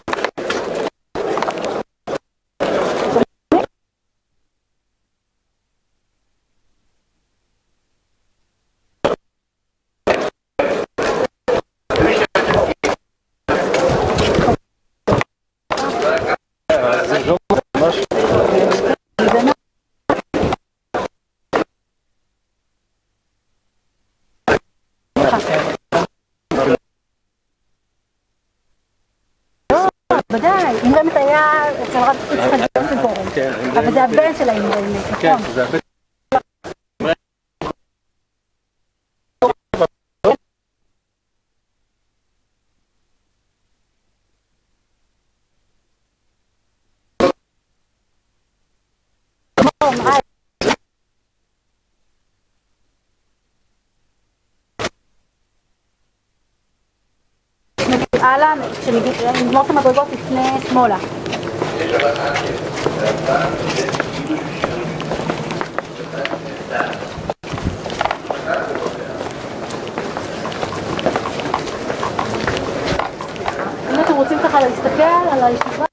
ודאי, אם באמת היה אצל רב יצחק גולדנבורן, אבל זה הבן של האמרה, נכון? זה הבן. הלאה, כשנגמור את המדרגות לפני שמאלה. אם אתם רוצים ככה להסתכל על הישיבה,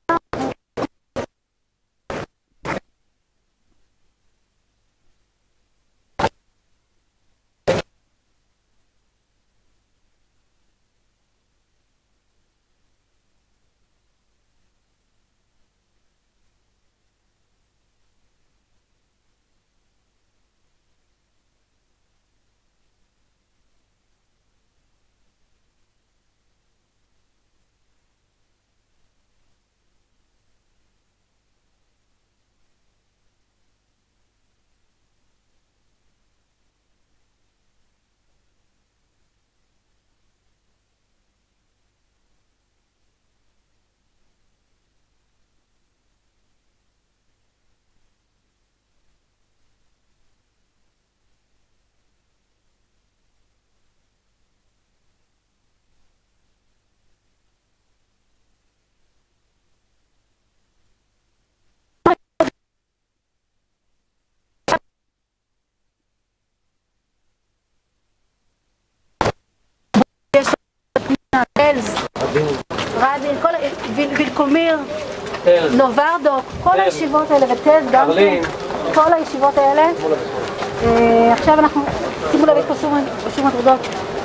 רדין, וילקומיר, נוברדוק, כל הישיבות האלה, וטז גם כן, כל הישיבות האלה. עכשיו אנחנו, שימו לב, יש פה שוב מדרגות.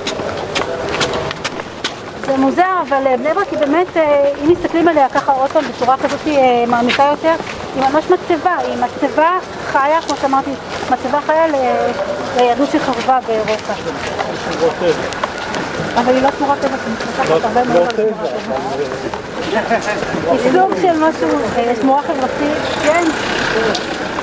זה מוזר, אבל בני ברק היא באמת, אם מסתכלים עליה ככה עוד פעם בצורה כזאת מעמיקה יותר, היא ממש מצבה, היא מצבה חיה, כמו שאמרתי, מצבה חיה ליהדות שחרבה באירופה. אבל היא לא תמורה כזאת, היא מתפתחת הרבה מאוד על תמורה כזאת. היא סוג של משהו, תמורה חברתית, כן.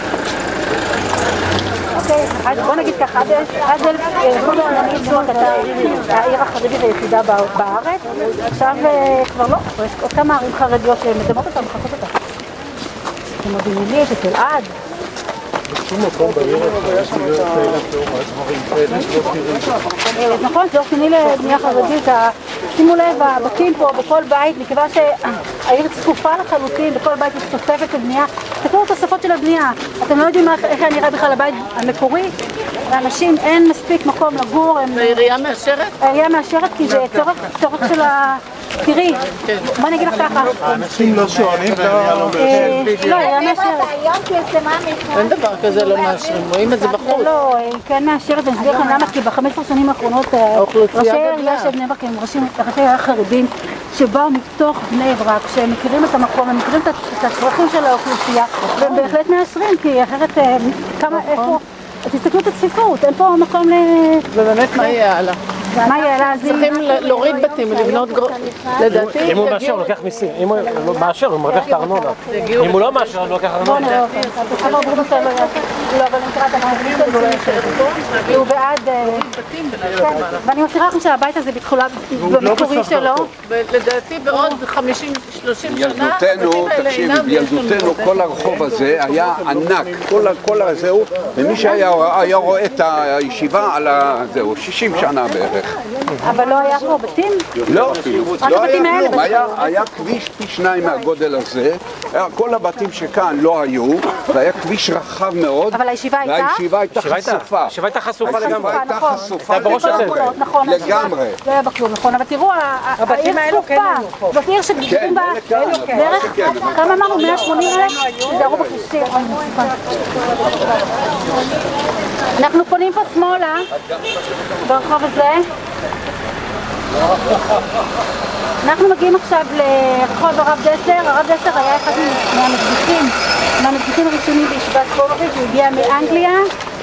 אוקיי, אז בוא נגיד ככה, עד כל העולמית זו הייתה העיר החרדית היחידה בארץ, עכשיו כבר לא, יש עוד כמה ערים חרדיות שמדמות אותם, מחכות אותם. זה מודיעינית, את אלעד. בשום מקום בעיר יש להיות דברים כאלה שלא תראו. נכון, זה אופייני לבנייה חרדית. שימו לב, הבתים פה בכל בית, מכיוון שהעיר צפופה לחלוטין, בכל בית יש תוספת של בנייה. תקראו תוספות של הבנייה. אתם לא יודעים איך נראה בכלל הבית המקורי. לאנשים אין מספיק מקום לגור. והעירייה מאשרת? העירייה מאשרת כי זה צורך של ה... תראי, בוא נגיד לך ככה. האנשים לא שואלים, לא, העירייה מאשרת. אין דבר כזה לא מאשרים, רואים את זה בחוץ. לא, היא כן מאשרת, אני אסביר לכם למה, כי ב-חמש עשרה שנים האחרונות ראשי העירייה של בני ברק הם ראשי העירייה חרדים שבאו מתוך בני ברק, שהם מכירים את המקום, הם מכירים את הצרכים של האוכלוסייה והם בהחלט מאשרים, כי אחרת כמה, איפה, תסתכלו את הצפיפות, אין פה מקום ל... ובאמת מה יהיה הלאה? מה יהיה הלאה? צריכים להוריד בתים, לבנות לדעתי. אם הוא מאשר, הוא לוקח מיסים. אם הוא מאשר, הוא מרוויח את הארנונה. אם הוא לא מאשר, הוא לוקח ארנונה. בוא נראה, אבל הוא בסדר, לא, אבל אני קראת המערכת שלו, הוא בעד... ואני מזכירה לכם שהבית הזה בתחולה במקורי שלו. לדעתי בעוד חמישים שלושים שנה, ילדותנו, תקשיב, ילדותנו, כל הרחוב הזה היה ענק, כל הזהו, ומי שהיה רואה את הישיבה על הזהו, שישים שנה בערך. אבל לא היה פה בתים? לא, לא היה כלום, היה כביש פי שניים מהגודל הזה, כל הבתים שכאן לא היו, והיה כביש רחב מאוד, אבל הישיבה הייתה? והישיבה הייתה חשופה. הישיבה הייתה חשופה לגמרי. הישיבה הייתה חשופה לגמרי. לא היה בכלום, נכון, אבל תראו, העיר צפופה, זאת עיר שגדולים בה בערך, כמה אמרנו? מאה ושמונים אלף? זה הרוב הכבישים. אנחנו פונים פה שמאלה, ברחוב הזה. אנחנו מגיעים עכשיו לרחוב הרב דסר. הרב דסר היה אחד מהמקדישים, מהמקדישים הראשונים בישיבת פוריץ', הוא הגיע מאנגליה.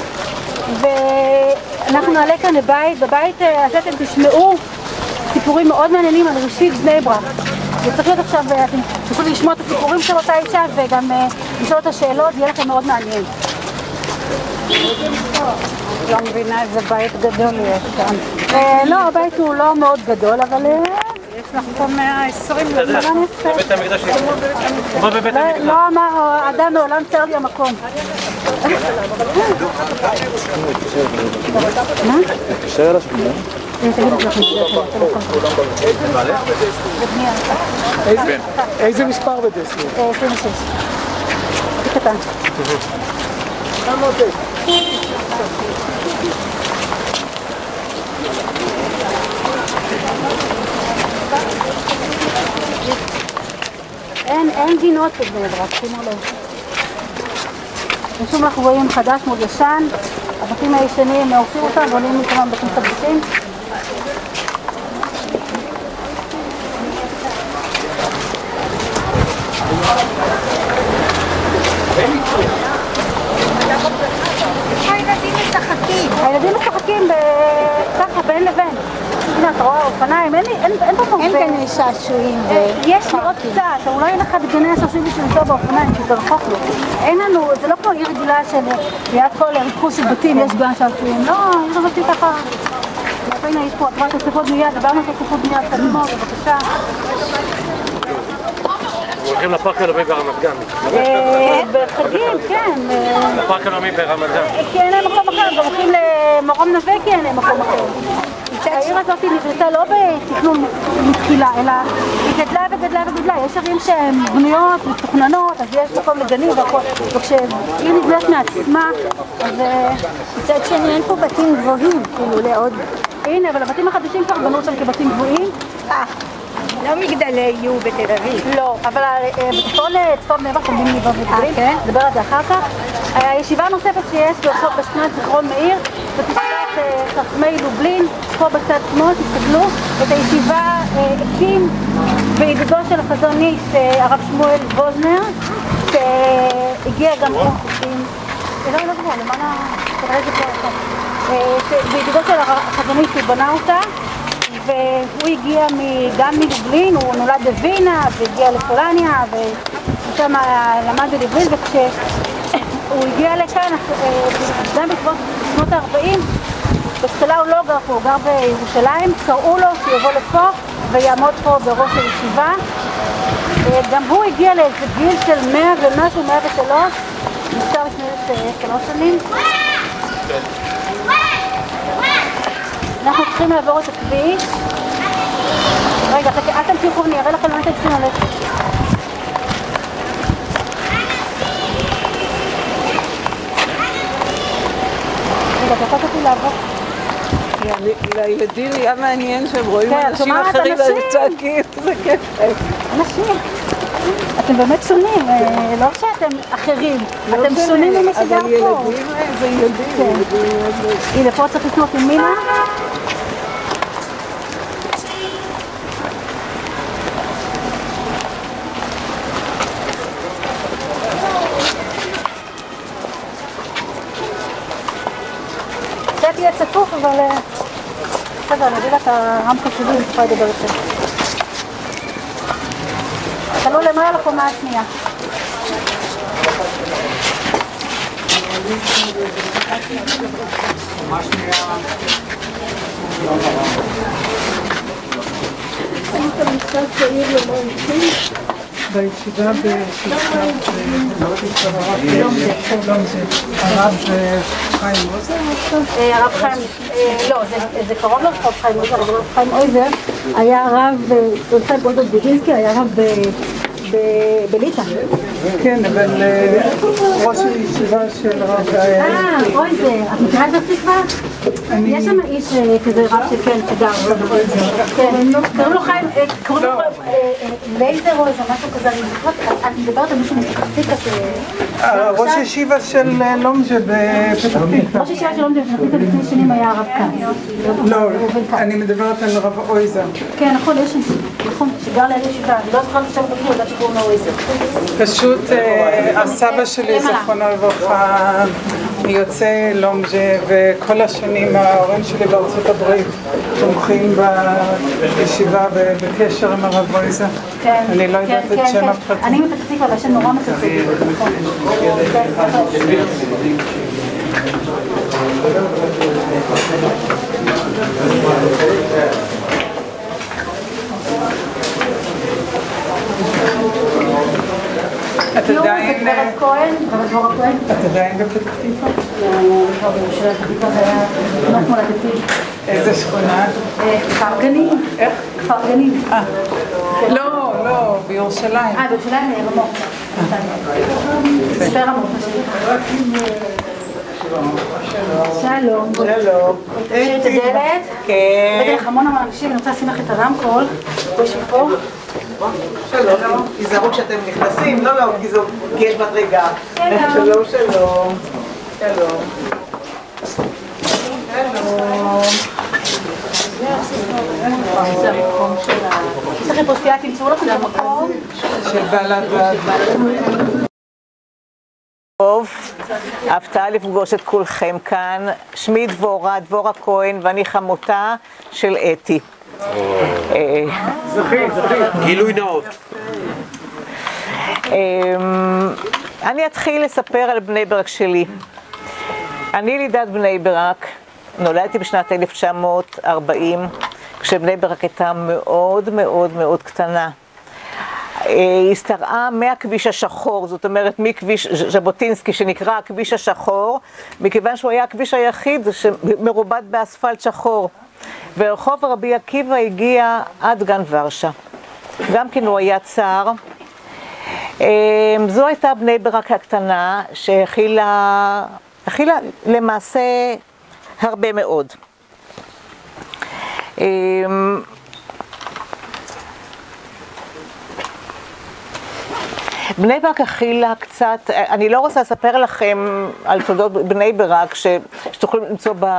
ואנחנו נעלה כאן לבית, בבית הזה אתם תשמעו סיפורים מאוד מעניינים על ראשית בני ברק. זה צריך להיות עכשיו, אתם תוכלו לשמוע את הסיפורים של אותה אישה וגם לשאול את השאלות, יהיה לכם מאוד מעניין. לא מבינה איזה בית גדול יש כאן. לא, הבית הוא לא מאוד גדול, אבל יש לך פה מאה ועשרים לבן. בבית המקדש. לא אמר, אדם מעולם צר לי המקום. מה? תקשר אלה שכונה. איזה מספר בדסקי? עשרים ושש. זה קטן. אין, אין גינות בבני ברק, שימו לב. ושוב אנחנו רואים חדש מול ישן, הבתים הישנים מעורפים אותם ועולים מכמה בתים חדשים. הילדים משחקים. הילדים משחקים ככה בין לבין. הנה, אתה רואה אופניים, אין פה פה. אין גני שעשועים. יש לי עוד קצת, אבל אולי אין לך בגני השעשועים בשביל לנסוע באופניים, כי זה רחוק לו. אין לנו, זה לא כמו עיר רגילה של ליד כל ריכוז של בתים יש גן שעשועים. לא, עיר הזאת היא ככה. הנה, יש פה התרעת תוספות בנייה, דיברנו על תוספות בנייה, קדימה, בבקשה. הולכים לפארק הלאומי ברמת גן. בחגים, כן. לפארק הלאומי ברמת גן. כי אין להם מקום אחר, גם הולכים למרום נווה כי אין להם מקום אחר. העיר הזאת נבנתה לא בתכנון מתחילה, אלא היא גדלה וגדלה וגדלה. יש ערים שהן בנויות, מתוכננות, אז יש מקום לגנים והכל. וכשהיא נבנית מעצמה, אז... מצד שני אין פה בתים גבוהים, כאילו לעוד... הנה, אבל הבתים החדשים כבר בנו אותם כבתים גבוהים. לא מגדלי יהיו בתל אביב. לא, אבל בצפון צפון בני ברק עומדים לבוא וגדולים, נדבר על זה אחר כך. הישיבה הנוספת שיש בשכונת זיכרון מאיר, זאת ישיבת חכמי לובלין, פה בצד שמאל, תסתכלו, את הישיבה הקים בעידודו של החזון איש הרב שמואל ווזנר, שהגיע גם עם... לא, לא גבוה, למעלה... תראה זה פה, בעידודו של החזון איש הוא בנה אותה, והוא הגיע גם מלובלין, הוא נולד בווינה והגיע לפולניה ושם למד בלובלין, וכש... הוא הגיע לכאן, גם בעקבות שנות ה-ארבעים, בתחילה הוא לא גר פה, הוא גר בירושלים, קראו לו שיבוא לפה ויעמוד פה בראש הישיבה. גם הוא הגיע לאיזה גיל של מאה ומשהו, מאה ושלוש, נפטר לפני שלוש שנים. אנחנו צריכים לעבור את הכביש. רגע, אל תמשיכו, אני אראה לכם מה אתם צריכים ללכת. רגע, אתה יכולת אותי לעבור. לילדים היה מעניין שהם רואים אנשים אחרים וצועקים, זה כיף. אנשים. אתם באמת שונים, לא שאתם אחרים, אתם שונים ממי שגר פה. אבל ילדים זה ילדים. הנה, פה צריך לפנות עם מינה. קצת יהיה צפוף, אבל... בסדר, אני אביא לה את הרמקה שלי, אני צריכה לדבר את זה. תלו למעלה לקומה השנייה. קומה שנייה. היית מצד צעיר למוניטי? בישיבה בשלטה הרב חיים עוזר? הרב חיים, לא, זה קרוב לרחוב חיים עוזר, אבל הרב חיים עוזר היה הרב, רב גולדות בגינסקי, היה רב בליטא. כן, אבל ראש הישיבה של רב... אה, אוי זה, את מכירה את זה כבר? יש שם איש כזה רב שכן, שגר. קראו לו חיים, קראו לו לייזר או איזה משהו כזה, את מדברת על מישהו מפתח תקווה. ראש הישיבה של לומג'ה בפתח תקווה. ראש הישיבה של לומג'ה בפתח תקווה לפני שנים היה הרב כאן. לא, אני מדברת על רב אויזר. כן, נכון, יש שם, נכון, שגר ליד ישיבה, אני לא זוכרת שם בגלל, יודעת שקוראים לו אויזר. פשוט הסבא שלי, זכרונו לברכה, יוצא לומג'ה, וכל השנים ההורים שלי בארצות הברית תומכים בישיבה בקשר עם הרב אויזר. אני לא יודעת את שם הפרטים. אני מפתח תקווה, אבל השם נורא מצטט. את עדיין... גברת כהן, גברת דבורה כהן. את עדיין בפתח תקווה? אני כבר בירושלים, פתח תקווה זה היה נוף מולדתי. איזה שכונה? כפר גנים. איך? כפר גנים. לא, לא, בירושלים. אה, בירושלים רמות. ספר רמות. שלום. שלום. תשאיר את הדלת. כן. בגלל לך המון המון אנשים, אני רוצה לשים לך את הרמקול. יש לי פה. שלום. תיזהרו כשאתם נכנסים, לא לא, כי יש מדרגה. שלום, שלום. שלום. שלום. זה המקום של ה... יש לכם פה שתייה, תמצאו לכם את המקום. של בעלת ועד. טוב, הפתעה לפגוש את כולכם כאן. שמי דבורה, דבורה כהן, ואני חמותה של אתי. זכית, זכית. גילוי נאות. אני אתחיל לספר על בני ברק שלי. אני לידת בני ברק, נולדתי בשנת אלף תשע מאות ארבעים, כשבני ברק הייתה מאוד מאוד מאוד קטנה. היא הסתרעה מהכביש השחור, זאת אומרת מכביש ז'בוטינסקי שנקרא הכביש השחור, מכיוון שהוא היה הכביש היחיד שמרובד באספלט שחור. ורחוב רבי עקיבא הגיע עד גן ורשה. גם כן הוא היה צר. זו הייתה בני ברק הקטנה שהכילה הכילה למעשה הרבה מאוד. בני ברק הכילה קצת, אני לא רוצה לספר לכם על תולדות בני ברק שתוכלו למצוא ב...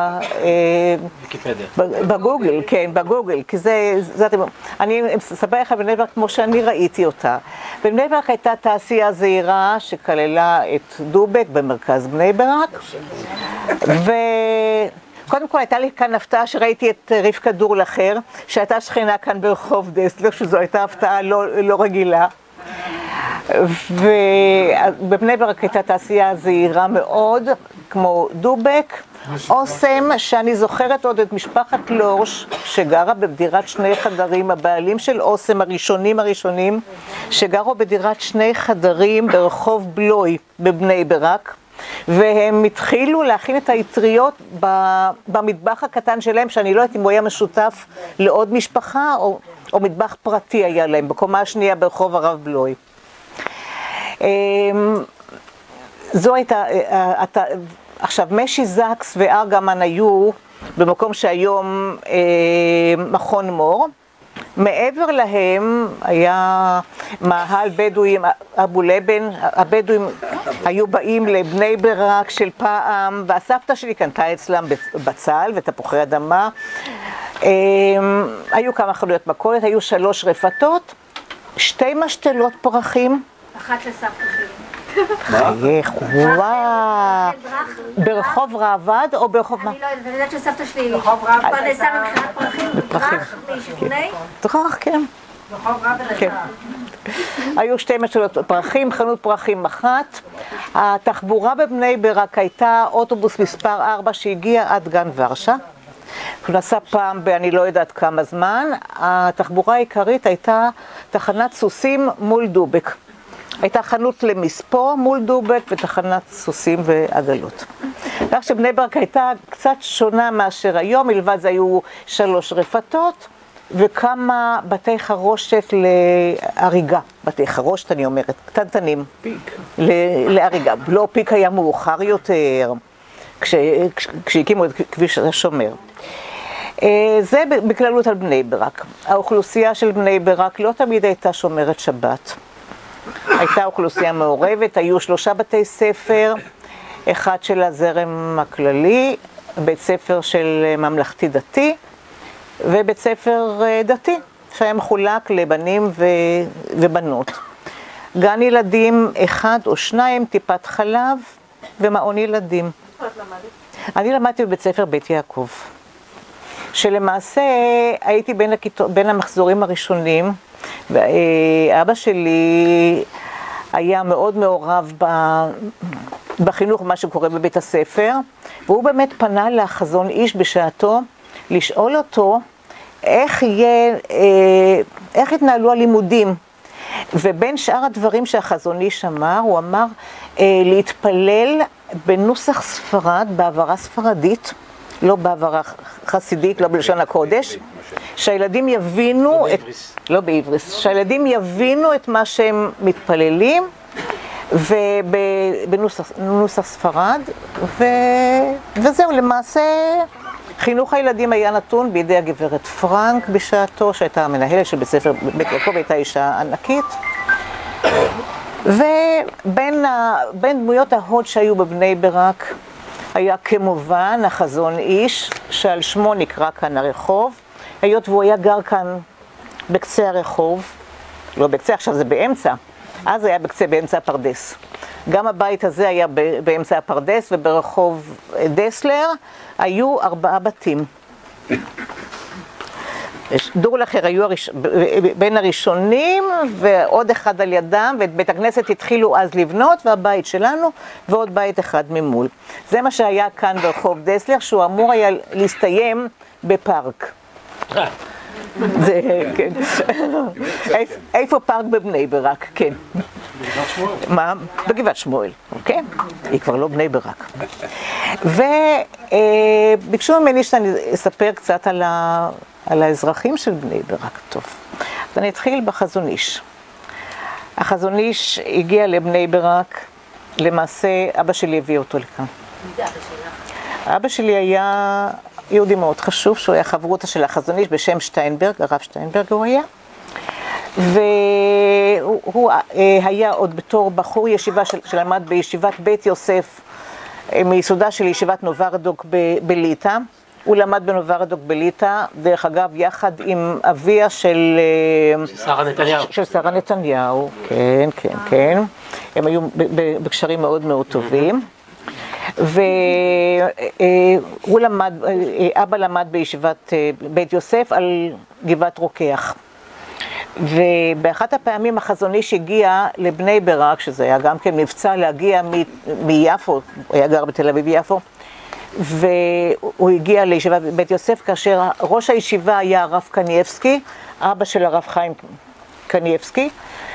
בגוגל, כן, בגוגל, כי זה, זה אתם... אני אספר לכם בני ברק כמו שאני ראיתי אותה. בני ברק הייתה תעשייה זעירה שכללה את דובק במרכז בני ברק, ו... קודם כל הייתה לי כאן הפתעה שראיתי את רבקה דורלכר, שהייתה שכנה כאן ברחוב דסלר, שזו הייתה הפתעה לא, לא רגילה. ובבני ברק הייתה תעשייה זהירה מאוד, כמו דובק, אוסם, שאני זוכרת עוד את משפחת לורש, שגרה בדירת שני חדרים, הבעלים של אוסם הראשונים הראשונים, שגרו בדירת שני חדרים ברחוב בלוי בבני ברק, והם התחילו להכין את היטריות במטבח הקטן שלהם, שאני לא יודעת אם הוא היה משותף לעוד משפחה, או, או מטבח פרטי היה להם, בקומה השנייה ברחוב הרב בלוי. זו הייתה, עכשיו משי זקס וארגמן היו במקום שהיום מכון מור, מעבר להם היה מאהל בדואים, אבו לבן, הבדואים היו באים לבני ברק של פעם, והסבתא שלי קנתה אצלם בצל ותפוחי אדמה. היו כמה חנויות מכולת, היו שלוש רפתות, שתי משתלות פרחים. אחת לסבתא שלי. חייך, וואו. ברחוב ראב"ד או ברחוב מה? אני לא יודעת, אני יודעת שסבתא שלי פרנסה מבחינת פרחים, דרך מיישובי? דרך, כן. ברחוב ראב"ד. היו שתי משתלות פרחים, חנות פרחים אחת. התחבורה בבני ברק הייתה אוטובוס מספר ארבע שהגיע עד גן ורשה. הוא נסע פעם באני לא יודעת כמה זמן. התחבורה העיקרית הייתה תחנת סוסים מול דובק. הייתה חנות למספוא מול דובק ותחנת סוסים ועגלות. כך שבני ברק הייתה קצת שונה מאשר היום, מלבד זה היו שלוש רפתות וכמה בתי חרושת להריגה. בתי חרושת אני אומרת, קטנטנים. פיק. להריגה. לא, פיק היה מאוחר יותר, כשהקימו את כביש השומר. זה בכללות על בני ברק. האוכלוסייה של בני ברק לא תמיד הייתה שומרת שבת. הייתה אוכלוסייה מעורבת, היו שלושה בתי ספר, אחד של הזרם הכללי, בית ספר של ממלכתי דתי, ובית ספר דתי, שהיה מחולק לבנים ו... ובנות. גן ילדים אחד או שניים, טיפת חלב ומעון ילדים. אני למדתי בבית ספר בית יעקב, שלמעשה הייתי בין, הכיתו... בין המחזורים הראשונים, ואבא שלי היה מאוד מעורב בחינוך, מה שקורה בבית הספר, והוא באמת פנה לחזון איש בשעתו, לשאול אותו איך יהיה, איך יתנהלו הלימודים. ובין שאר הדברים שהחזון איש אמר, הוא אמר להתפלל בנוסח ספרד, בעברה ספרדית, לא בעברה חסידית, לא בלשון הקודש, שהילדים יבינו, את, לא בעבריס, שהילדים יבינו את מה שהם מתפללים, ובנוסח ספרד, ו, וזהו, למעשה חינוך הילדים היה נתון בידי הגברת פרנק בשעתו, שהייתה המנהלת של בית ספר בית יעקב, הייתה אישה ענקית. ובין ה, בין דמויות ההוד שהיו בבני ברק, היה כמובן החזון איש, שעל שמו נקרא כאן הרחוב, היות והוא היה גר כאן בקצה הרחוב, לא בקצה, עכשיו זה באמצע, אז היה בקצה, באמצע הפרדס. גם הבית הזה היה באמצע הפרדס, וברחוב דסלר היו ארבעה בתים. דור לחר היו הראש... בין הראשונים, ועוד אחד על ידם, ואת בית הכנסת התחילו אז לבנות, והבית שלנו, ועוד בית אחד ממול. זה מה שהיה כאן ברחוב דסלר, שהוא אמור היה להסתיים בפארק. זה, כן. איפה פארק בבני ברק, כן. בגבעת שמואל. מה? בגבעת שמואל, אוקיי? היא כבר לא בני ברק. וביקשו ממני שאני אספר קצת על ה... על האזרחים של בני ברק. טוב, אז אני אתחיל בחזון איש. החזון איש הגיע לבני ברק, למעשה אבא שלי הביא אותו לכאן. אבא שלי היה יהודי מאוד חשוב, שהוא היה חברותא של החזון איש בשם שטיינברג, הרב שטיינברג הוא היה, והוא היה עוד בתור בחור ישיבה של, שלמד בישיבת בית יוסף, מיסודה של ישיבת נוברדוק ב- בליטא, הוא למד בנוברדוק בליטא, דרך אגב, יחד עם אביה של... שרה נתניהו. של שרה נתניהו, כן, כן, כן. הם היו בקשרים מאוד מאוד טובים. והוא למד, אבא למד בישיבת בית יוסף על גבעת רוקח. ובאחת הפעמים החזון איש הגיע לבני ברק, שזה היה גם כן מבצע להגיע מיפו, הוא היה גר בתל אביב יפו, והוא הגיע לישיבת בית יוסף, כאשר ראש הישיבה היה הרב קניאבסקי, אבא של הרב חיים קניאבסקי,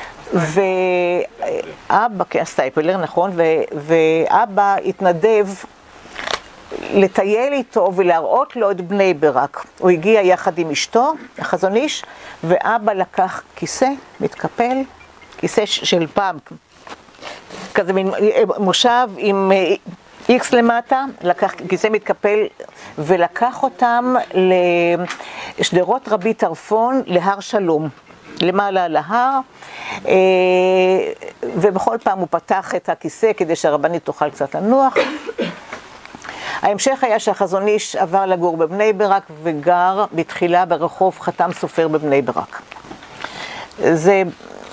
ואבא, סטייפלר, נכון, ואבא התנדב לטייל איתו ולהראות לו את בני ברק. הוא הגיע יחד עם אשתו, החזון איש, ואבא לקח כיסא, מתקפל, כיסא של פעם, כזה מין מושב עם איקס למטה, לקח כיסא מתקפל ולקח אותם לשדרות רבי טרפון להר שלום, למעלה על ההר, ובכל פעם הוא פתח את הכיסא כדי שהרבנית תוכל קצת לנוח. ההמשך היה שהחזון איש עבר לגור בבני ברק וגר בתחילה ברחוב חתם סופר בבני ברק. זה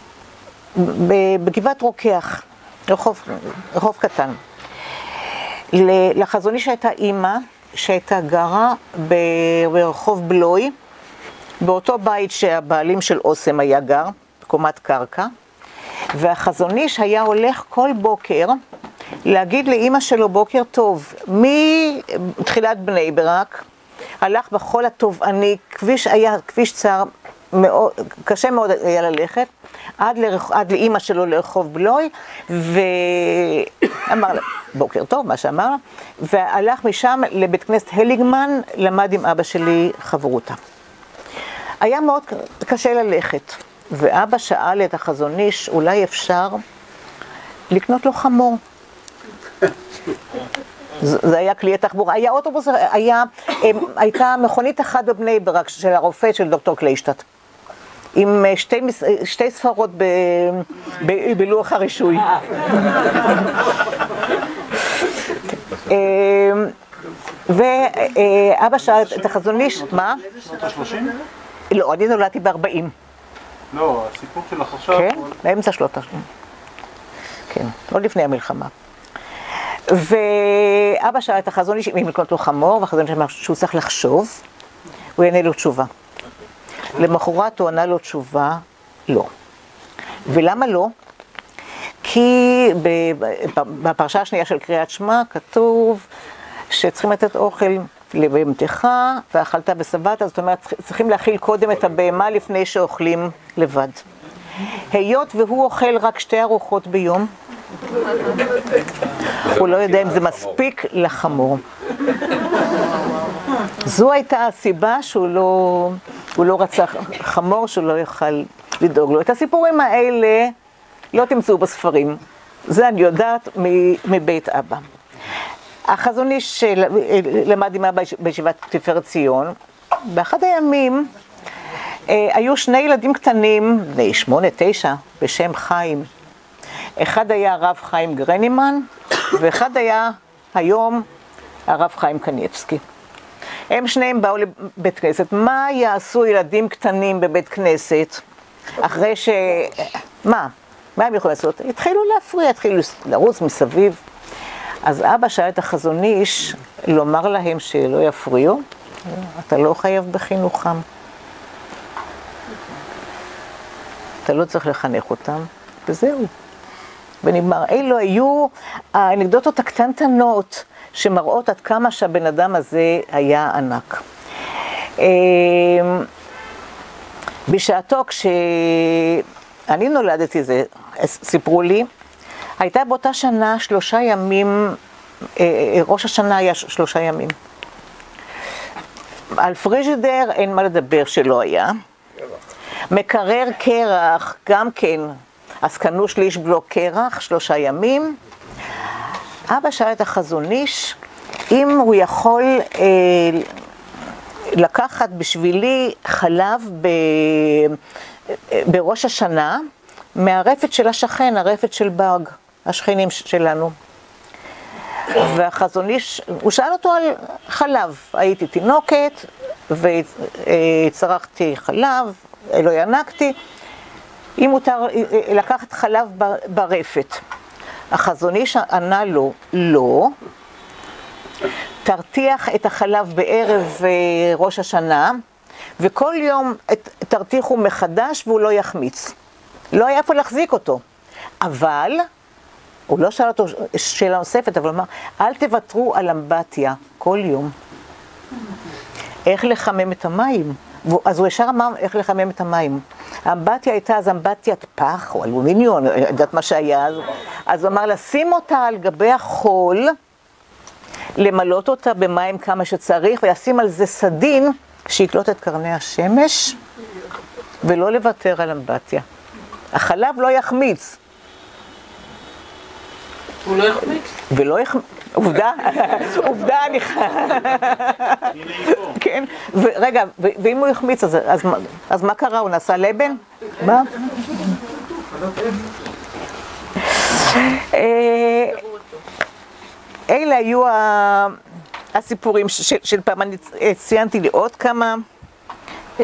בגבעת רוקח, רחוב, רחוב קטן. לחזון איש הייתה אימא שהייתה גרה ברחוב בלוי, באותו בית שהבעלים של אוסם היה גר, קומת קרקע, והחזון איש היה הולך כל בוקר להגיד לאמא שלו בוקר טוב, מתחילת בני ברק, הלך בחול התובעני, כביש היה, כביש צר, מאוד, קשה מאוד היה ללכת, עד, לרח, עד לאמא שלו לרחוב בלוי, ואמר לה, בוקר טוב, מה שאמר לה, והלך משם לבית כנסת הליגמן, למד עם אבא שלי חברותה. היה מאוד קשה ללכת, ואבא שאל את החזון איש, אולי אפשר לקנות לו חמור. זה היה כלי התחבורה, היה אוטובוס, היה, הייתה מכונית אחת בבני ברק של הרופא של דוקטור קליישטט, עם שתי, שתי ספרות ב, ב, בלוח הרישוי. ואבא שאל את החזון איש, מה? שנות ה-שלושים? לא, אני נולדתי ב-ארבעים. לא, הסיפור שלך עכשיו... כן, באמצע שנות ה-שלושים. כן, עוד לפני המלחמה. ואבא שאל את החזון איש אם לקנות לו חמור, והחזון איש אמר שהוא צריך לחשוב, הוא יענה לו תשובה. למחרת הוא ענה לו תשובה, לא. ולמה לא? כי בפרשה השנייה של קריאת שמע כתוב שצריכים לתת אוכל לבהמתך ואכלת ושבעת, זאת אומרת צריכים להאכיל קודם את הבהמה לפני שאוכלים לבד. היות והוא אוכל רק שתי ארוחות ביום, הוא לא יודע אם זה מספיק לחמור. זו הייתה הסיבה שהוא לא, הוא לא רצה חמור, שהוא לא יוכל לדאוג לו. את הסיפורים האלה לא תמצאו בספרים, זה אני יודעת מבית אבא. החזון איש למד עם אבא בישיבת תפארת ציון, באחד הימים היו שני ילדים קטנים, בני שמונה, תשע, בשם חיים. אחד היה הרב חיים גרנימן, ואחד היה היום הרב חיים קניאבסקי. הם שניהם באו לבית כנסת. מה יעשו ילדים קטנים בבית כנסת אחרי ש... מה? מה הם יכולים לעשות? התחילו להפריע, התחילו לרוץ מסביב. אז אבא שאל את החזון איש לומר להם שלא יפריעו, אתה לא חייב בחינוכם. אתה לא צריך לחנך אותם, וזהו. ונגמר. אלו היו האנקדוטות הקטנטנות שמראות עד כמה שהבן אדם הזה היה ענק. בשעתו כשאני נולדתי, זה סיפרו לי, הייתה באותה שנה שלושה ימים, ראש השנה היה שלושה ימים. על פריג'ידר אין מה לדבר שלא היה. מקרר קרח, גם כן, אז קנו שליש בלוק קרח, שלושה ימים. אבא שאל את החזון איש, אם הוא יכול אה, לקחת בשבילי חלב ב, בראש השנה, מהרפת של השכן, הרפת של באג, השכנים שלנו. והחזון איש, הוא שאל אותו על חלב, הייתי תינוקת וצרכתי חלב, לא ינקתי, אם מותר לקחת חלב ברפת. החזון איש ענה לו, לא, תרתיח את החלב בערב ראש השנה, וכל יום תרתיחו מחדש והוא לא יחמיץ. לא היה איפה להחזיק אותו. אבל, הוא לא שאל אותו שאלה נוספת, אבל הוא אמר, אל תוותרו על אמבטיה כל יום. איך לחמם את המים? אז הוא ישר אמר איך לחמם את המים. האמבטיה הייתה אז אמבטיית פח או אלומיניון, יודעת מה שהיה אז. אז הוא אמר לשים אותה על גבי החול, למלות אותה במים כמה שצריך, ולשים על זה סדין שיקלוט את קרני השמש, ולא לוותר על אמבטיה. החלב לא יחמיץ. הוא לא יחמיץ? ולא יחמיץ. עובדה, עובדה אני כן, רגע, ואם הוא יחמיץ, אז מה קרה? הוא נעשה לבן? מה? אלה היו הסיפורים של פעם, אני ציינתי לי עוד כמה. מה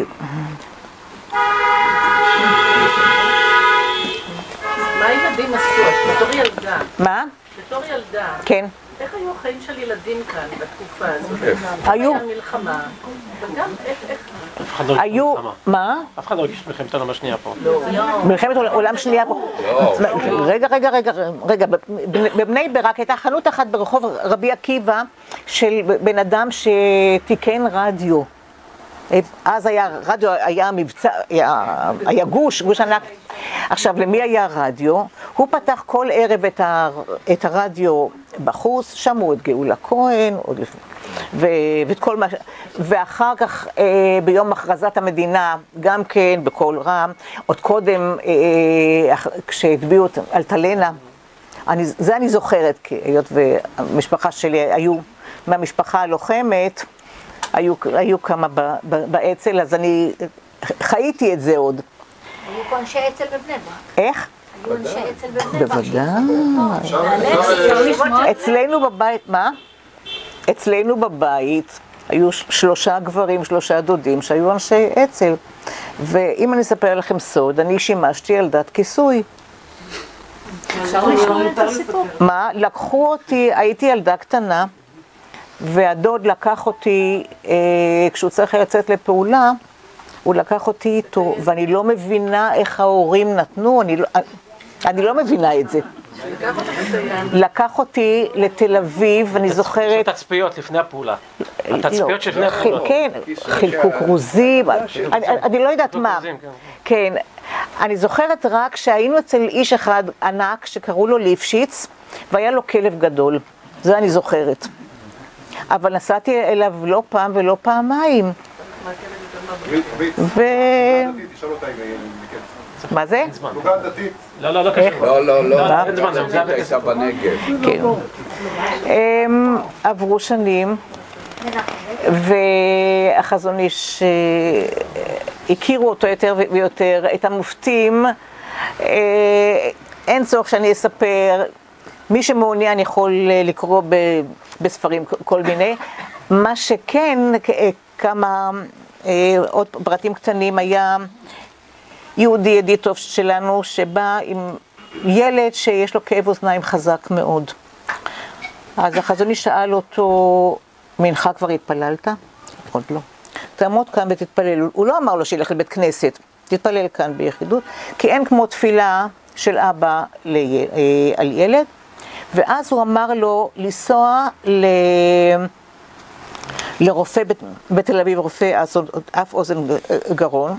הילדים עשו? בתור ילדה. מה? בתור ילדה. כן. איך היו החיים של ילדים כאן בתקופה הזאת? היו... מלחמה. וגם איך... היו... מה? אף אחד לא הרגיש מלחמת העולם השנייה פה. מלחמת עולם שנייה פה. רגע, רגע, רגע, רגע. בבני ברק הייתה חנות אחת ברחוב רבי עקיבא של בן אדם שתיקן רדיו. אז היה רדיו, היה מבצע, היה, היה גוש, גוש ענק. עכשיו, למי היה רדיו? הוא פתח כל ערב את, ה, את הרדיו בחוץ, שמעו את גאולה כהן, ו, ואת כל מה, ואחר כך אה, ביום הכרזת המדינה, גם כן בקול רם, עוד קודם, אה, כשהטביעו על תלנה, אני, זה אני זוכרת, כי היות והמשפחה שלי היו מהמשפחה הלוחמת, היו, היו כמה באצ"ל, אז אני חייתי את זה עוד. היו פה אנשי אצ"ל בבני ברק. איך? היו אנשי אצ"ל בבני ברק. בוודאי. אצלנו בבית, מה? אצלנו בבית היו שלושה גברים, שלושה דודים שהיו אנשי אצ"ל. ואם אני אספר לכם סוד, אני שימשתי ילדת כיסוי. מה? לקחו אותי, הייתי ילדה קטנה, והדוד לקח אותי, אה, כשהוא צריך לצאת לפעולה, הוא לקח אותי איתו, ואני לא מבינה איך ההורים נתנו, אני לא, אני לא מבינה את זה. לקח אותי לתל אביב, אני זוכרת... את התצפיות לפני הפעולה. התצפיות שלפני הפעולה. כן, חילקו כרוזים, אני לא יודעת מה. כן, אני זוכרת רק שהיינו אצל איש אחד ענק שקראו לו ליפשיץ, והיה לו כלב גדול, זה אני זוכרת. אבל נסעתי אליו לא פעם ולא פעמיים. ו... מה זה? פלוגה דתית. לא, לא, לא קשור. לא, לא, לא. אין זמן, זה הייתה בנגב. כן. הם עברו שנים, והחזון איש הכירו אותו יותר ויותר, את המופתים. אין צורך שאני אספר, מי שמעוניין יכול לקרוא בספרים כל מיני. מה שכן, כמה עוד פרטים קטנים, היה יהודי ידיד טוב שלנו שבא עם ילד שיש לו כאב אוזניים חזק מאוד. אז החזוני שאל אותו, מנחה כבר התפללת? עוד לא. תעמוד כאן ותתפלל. הוא לא אמר לו שילך לבית כנסת, תתפלל כאן ביחידות, כי אין כמו תפילה של אבא לי, על ילד. ואז הוא אמר לו לנסוע ל... לרופא בתל אביב, רופא אף אוזן גרון,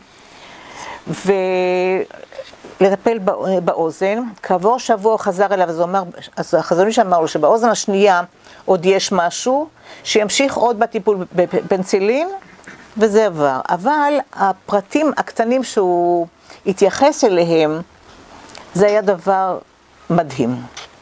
ולטפל באוזן. כעבור שבוע חזר אליו, אז, אומר, אז החזון איש אמר לו שבאוזן השנייה עוד יש משהו, שימשיך עוד בטיפול בפנצילין, וזה עבר. אבל הפרטים הקטנים שהוא התייחס אליהם, זה היה דבר מדהים.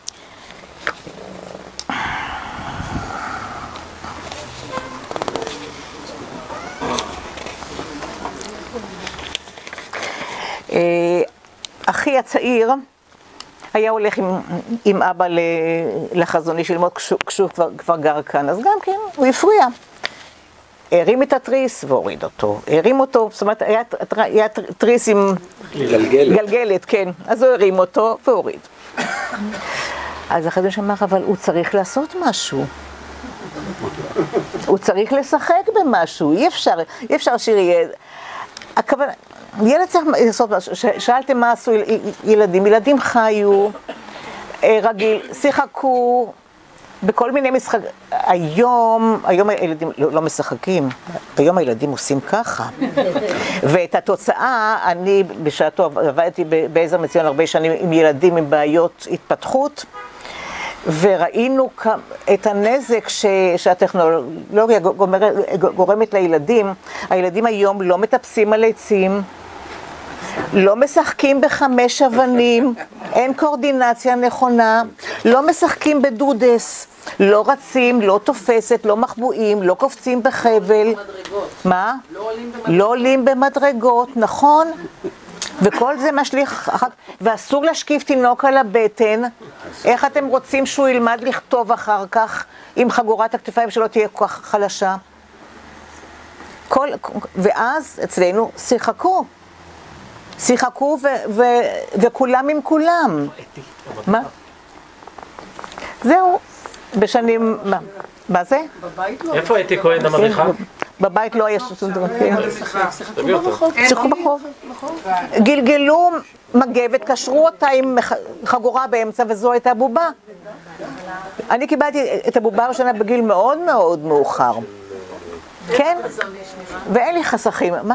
אחי הצעיר היה הולך עם, עם אבא לחזון איש ללמוד כשהוא כבר, כבר גר כאן, אז גם כן הוא הפריע. הרים את התריס והוריד אותו, הרים אותו, זאת אומרת היה, היה תריס עם גלגלת. גלגלת, כן, אז הוא הרים אותו והוריד. אז החזון איש אמר, אבל הוא צריך לעשות משהו. הוא צריך לשחק במשהו, אי אפשר, אי אפשר שיהיה... הכוונה, ילד צריך לעשות משהו, שאלתם מה עשו ילדים, ילדים חיו, רגיל, שיחקו, בכל מיני משחקים. היום, היום הילדים לא, לא משחקים, היום הילדים עושים ככה. ואת התוצאה, אני בשעתו עבדתי בעזר מציון הרבה שנים עם ילדים עם בעיות התפתחות, וראינו את הנזק ש, שהטכנולוגיה גומרת, גורמת לילדים. הילדים היום לא מטפסים על עצים, לא משחקים בחמש אבנים, אין קואורדינציה נכונה, לא משחקים בדודס, לא רצים, לא תופסת, לא מחבואים, לא קופצים בחבל. מה? לא עולים במדרגות. לא עולים במדרגות, נכון? וכל זה משליך, ואסור להשקיף תינוק על הבטן. איך אתם רוצים שהוא ילמד לכתוב אחר כך עם חגורת הכתפיים שלו תהיה כל כך חלשה? כל, ואז אצלנו שיחקו. שיחקו ו, ו, וכולם עם כולם. מה? זהו, בשנים, מה, מה זה? איפה הייתי כהן המדריכה? בבית לא היה שום דבר. שיחקו בחוב. גלגלו מגבת, קשרו אותה עם חגורה באמצע וזו הייתה בובה. אני קיבלתי את הבובה הראשונה בגיל מאוד מאוד מאוחר. כן? ואין לי חסכים. מה?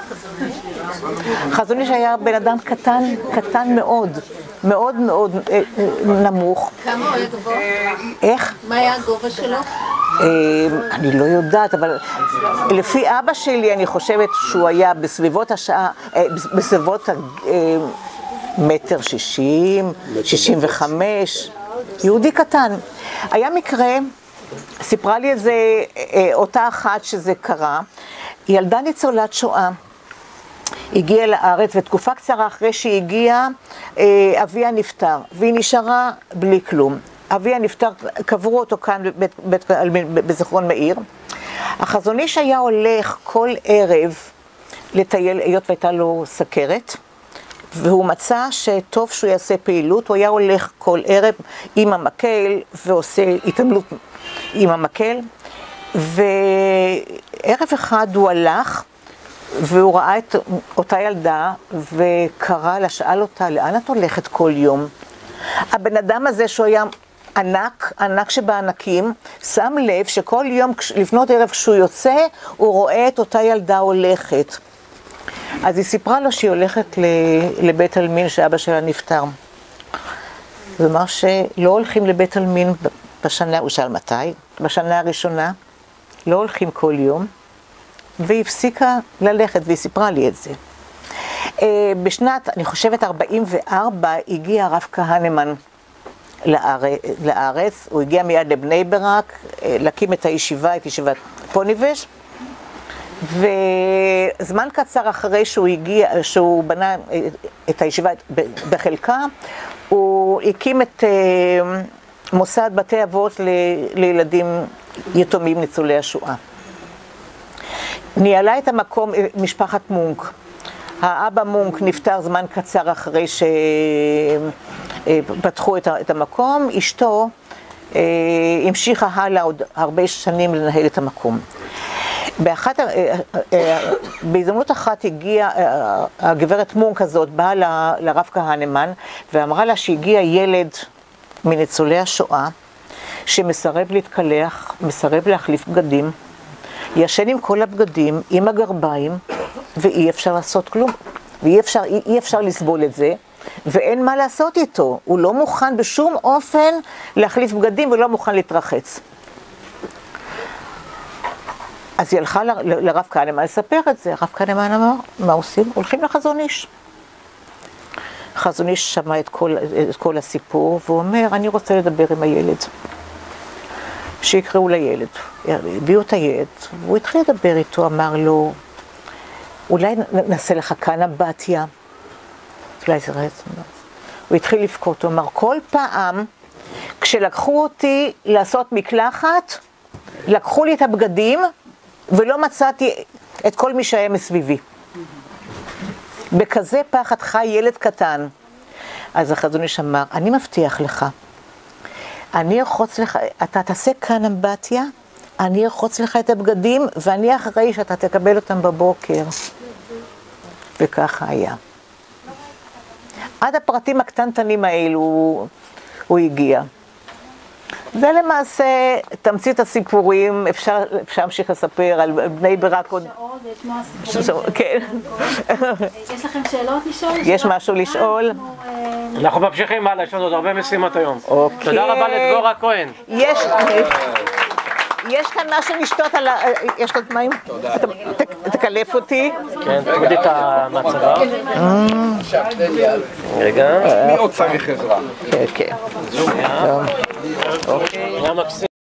חזון איש היה בן אדם קטן, קטן מאוד, מאוד מאוד נמוך. כמה הוא היה גבוה? איך? מה היה הגובה שלו? אני לא יודעת, אבל לפי אבא שלי אני חושבת שהוא היה בסביבות השעה, בסביבות מטר שישים, שישים וחמש, יהודי קטן. היה מקרה, סיפרה לי את זה אותה אחת שזה קרה, ילדה ניצולת שואה, הגיעה לארץ, ותקופה קצרה אחרי שהיא הגיעה, אביה נפטר, והיא נשארה בלי כלום. אביה נפטר, קברו אותו כאן בבית, בית, בזיכרון מאיר. החזון איש היה הולך כל ערב לטייל, היות והייתה לו סכרת, והוא מצא שטוב שהוא יעשה פעילות, הוא היה הולך כל ערב עם המקל ועושה התעמלות עם המקל, וערב אחד הוא הלך והוא ראה את אותה ילדה וקרא לה, שאל אותה, לאן את הולכת כל יום? הבן אדם הזה שהוא היה ענק, ענק שבענקים, שם לב שכל יום לפנות ערב כשהוא יוצא, הוא רואה את אותה ילדה הולכת. אז היא סיפרה לו שהיא הולכת לבית אלמין שאבא שלה נפטר. זאת אומרת שלא הולכים לבית אלמין בשנה, הוא שאל מתי? בשנה הראשונה, לא הולכים כל יום, והיא הפסיקה ללכת, והיא סיפרה לי את זה. בשנת, אני חושבת, ארבעים וארבע, הגיע הרב כהנמן לארץ, הוא הגיע מיד לבני ברק, להקים את הישיבה, את ישיבת פוניבש, וזמן קצר אחרי שהוא הגיע, שהוא בנה את הישיבה בחלקה, הוא הקים את מוסד בתי אבות לילדים יתומים ניצולי השואה. ניהלה את המקום משפחת מונק. האבא מונק נפטר זמן קצר אחרי שפתחו את המקום. אשתו המשיכה הלאה עוד הרבה שנים לנהל את המקום. באחת, בהזדמנות אחת הגיעה הגברת מונק הזאת, באה לרב כהנמן ואמרה לה שהגיע ילד מניצולי השואה שמסרב להתקלח, מסרב להחליף בגדים, ישן עם כל הבגדים, עם הגרביים, ואי אפשר לעשות כלום. ואי אפשר, אי, אי אפשר לסבול את זה, ואין מה לעשות איתו. הוא לא מוכן בשום אופן להחליף בגדים ולא מוכן להתרחץ. אז היא הלכה ל, ל, לרב כהנמן לספר את זה. הרב כהנמן אמר, מה עושים? הולכים לחזון איש. חזון איש שמע את כל, את כל הסיפור, והוא אומר, אני רוצה לדבר עם הילד. שיקראו לילד. הביאו את הילד, והוא התחיל לדבר איתו, אמר לו, אולי נעשה לך כאן אמבטיה. אולי זה רעץ. הוא התחיל לבכות, הוא אמר, כל פעם כשלקחו אותי לעשות מקלחת, לקחו לי את הבגדים, ולא מצאתי את כל מי שהיה מסביבי. בכזה פחד חי ילד קטן. אז החזון איש אמר, אני מבטיח לך, אני אחוץ לך, אתה תעשה כאן אמבטיה, אני ארחוץ לך את הבגדים, ואני אחראי שאתה תקבל אותם בבוקר. וככה היה. עד הפרטים הקטנטנים האלו הוא הגיע. זה למעשה תמצית הסיפורים, אפשר להמשיך לספר על בני ברק עוד... כן. יש לכם שאלות לשאול? יש משהו לשאול? אנחנו ממשיכים הלאה, יש לנו עוד הרבה משימות היום. תודה רבה לדבורה כהן. יש... יש כאן משהו לשתות על ה... יש כאן מים? תקלף אותי. כן, תורידי את המצבה. רגע. מי עוד צריך עזרה? כן, כן. היה מקסים.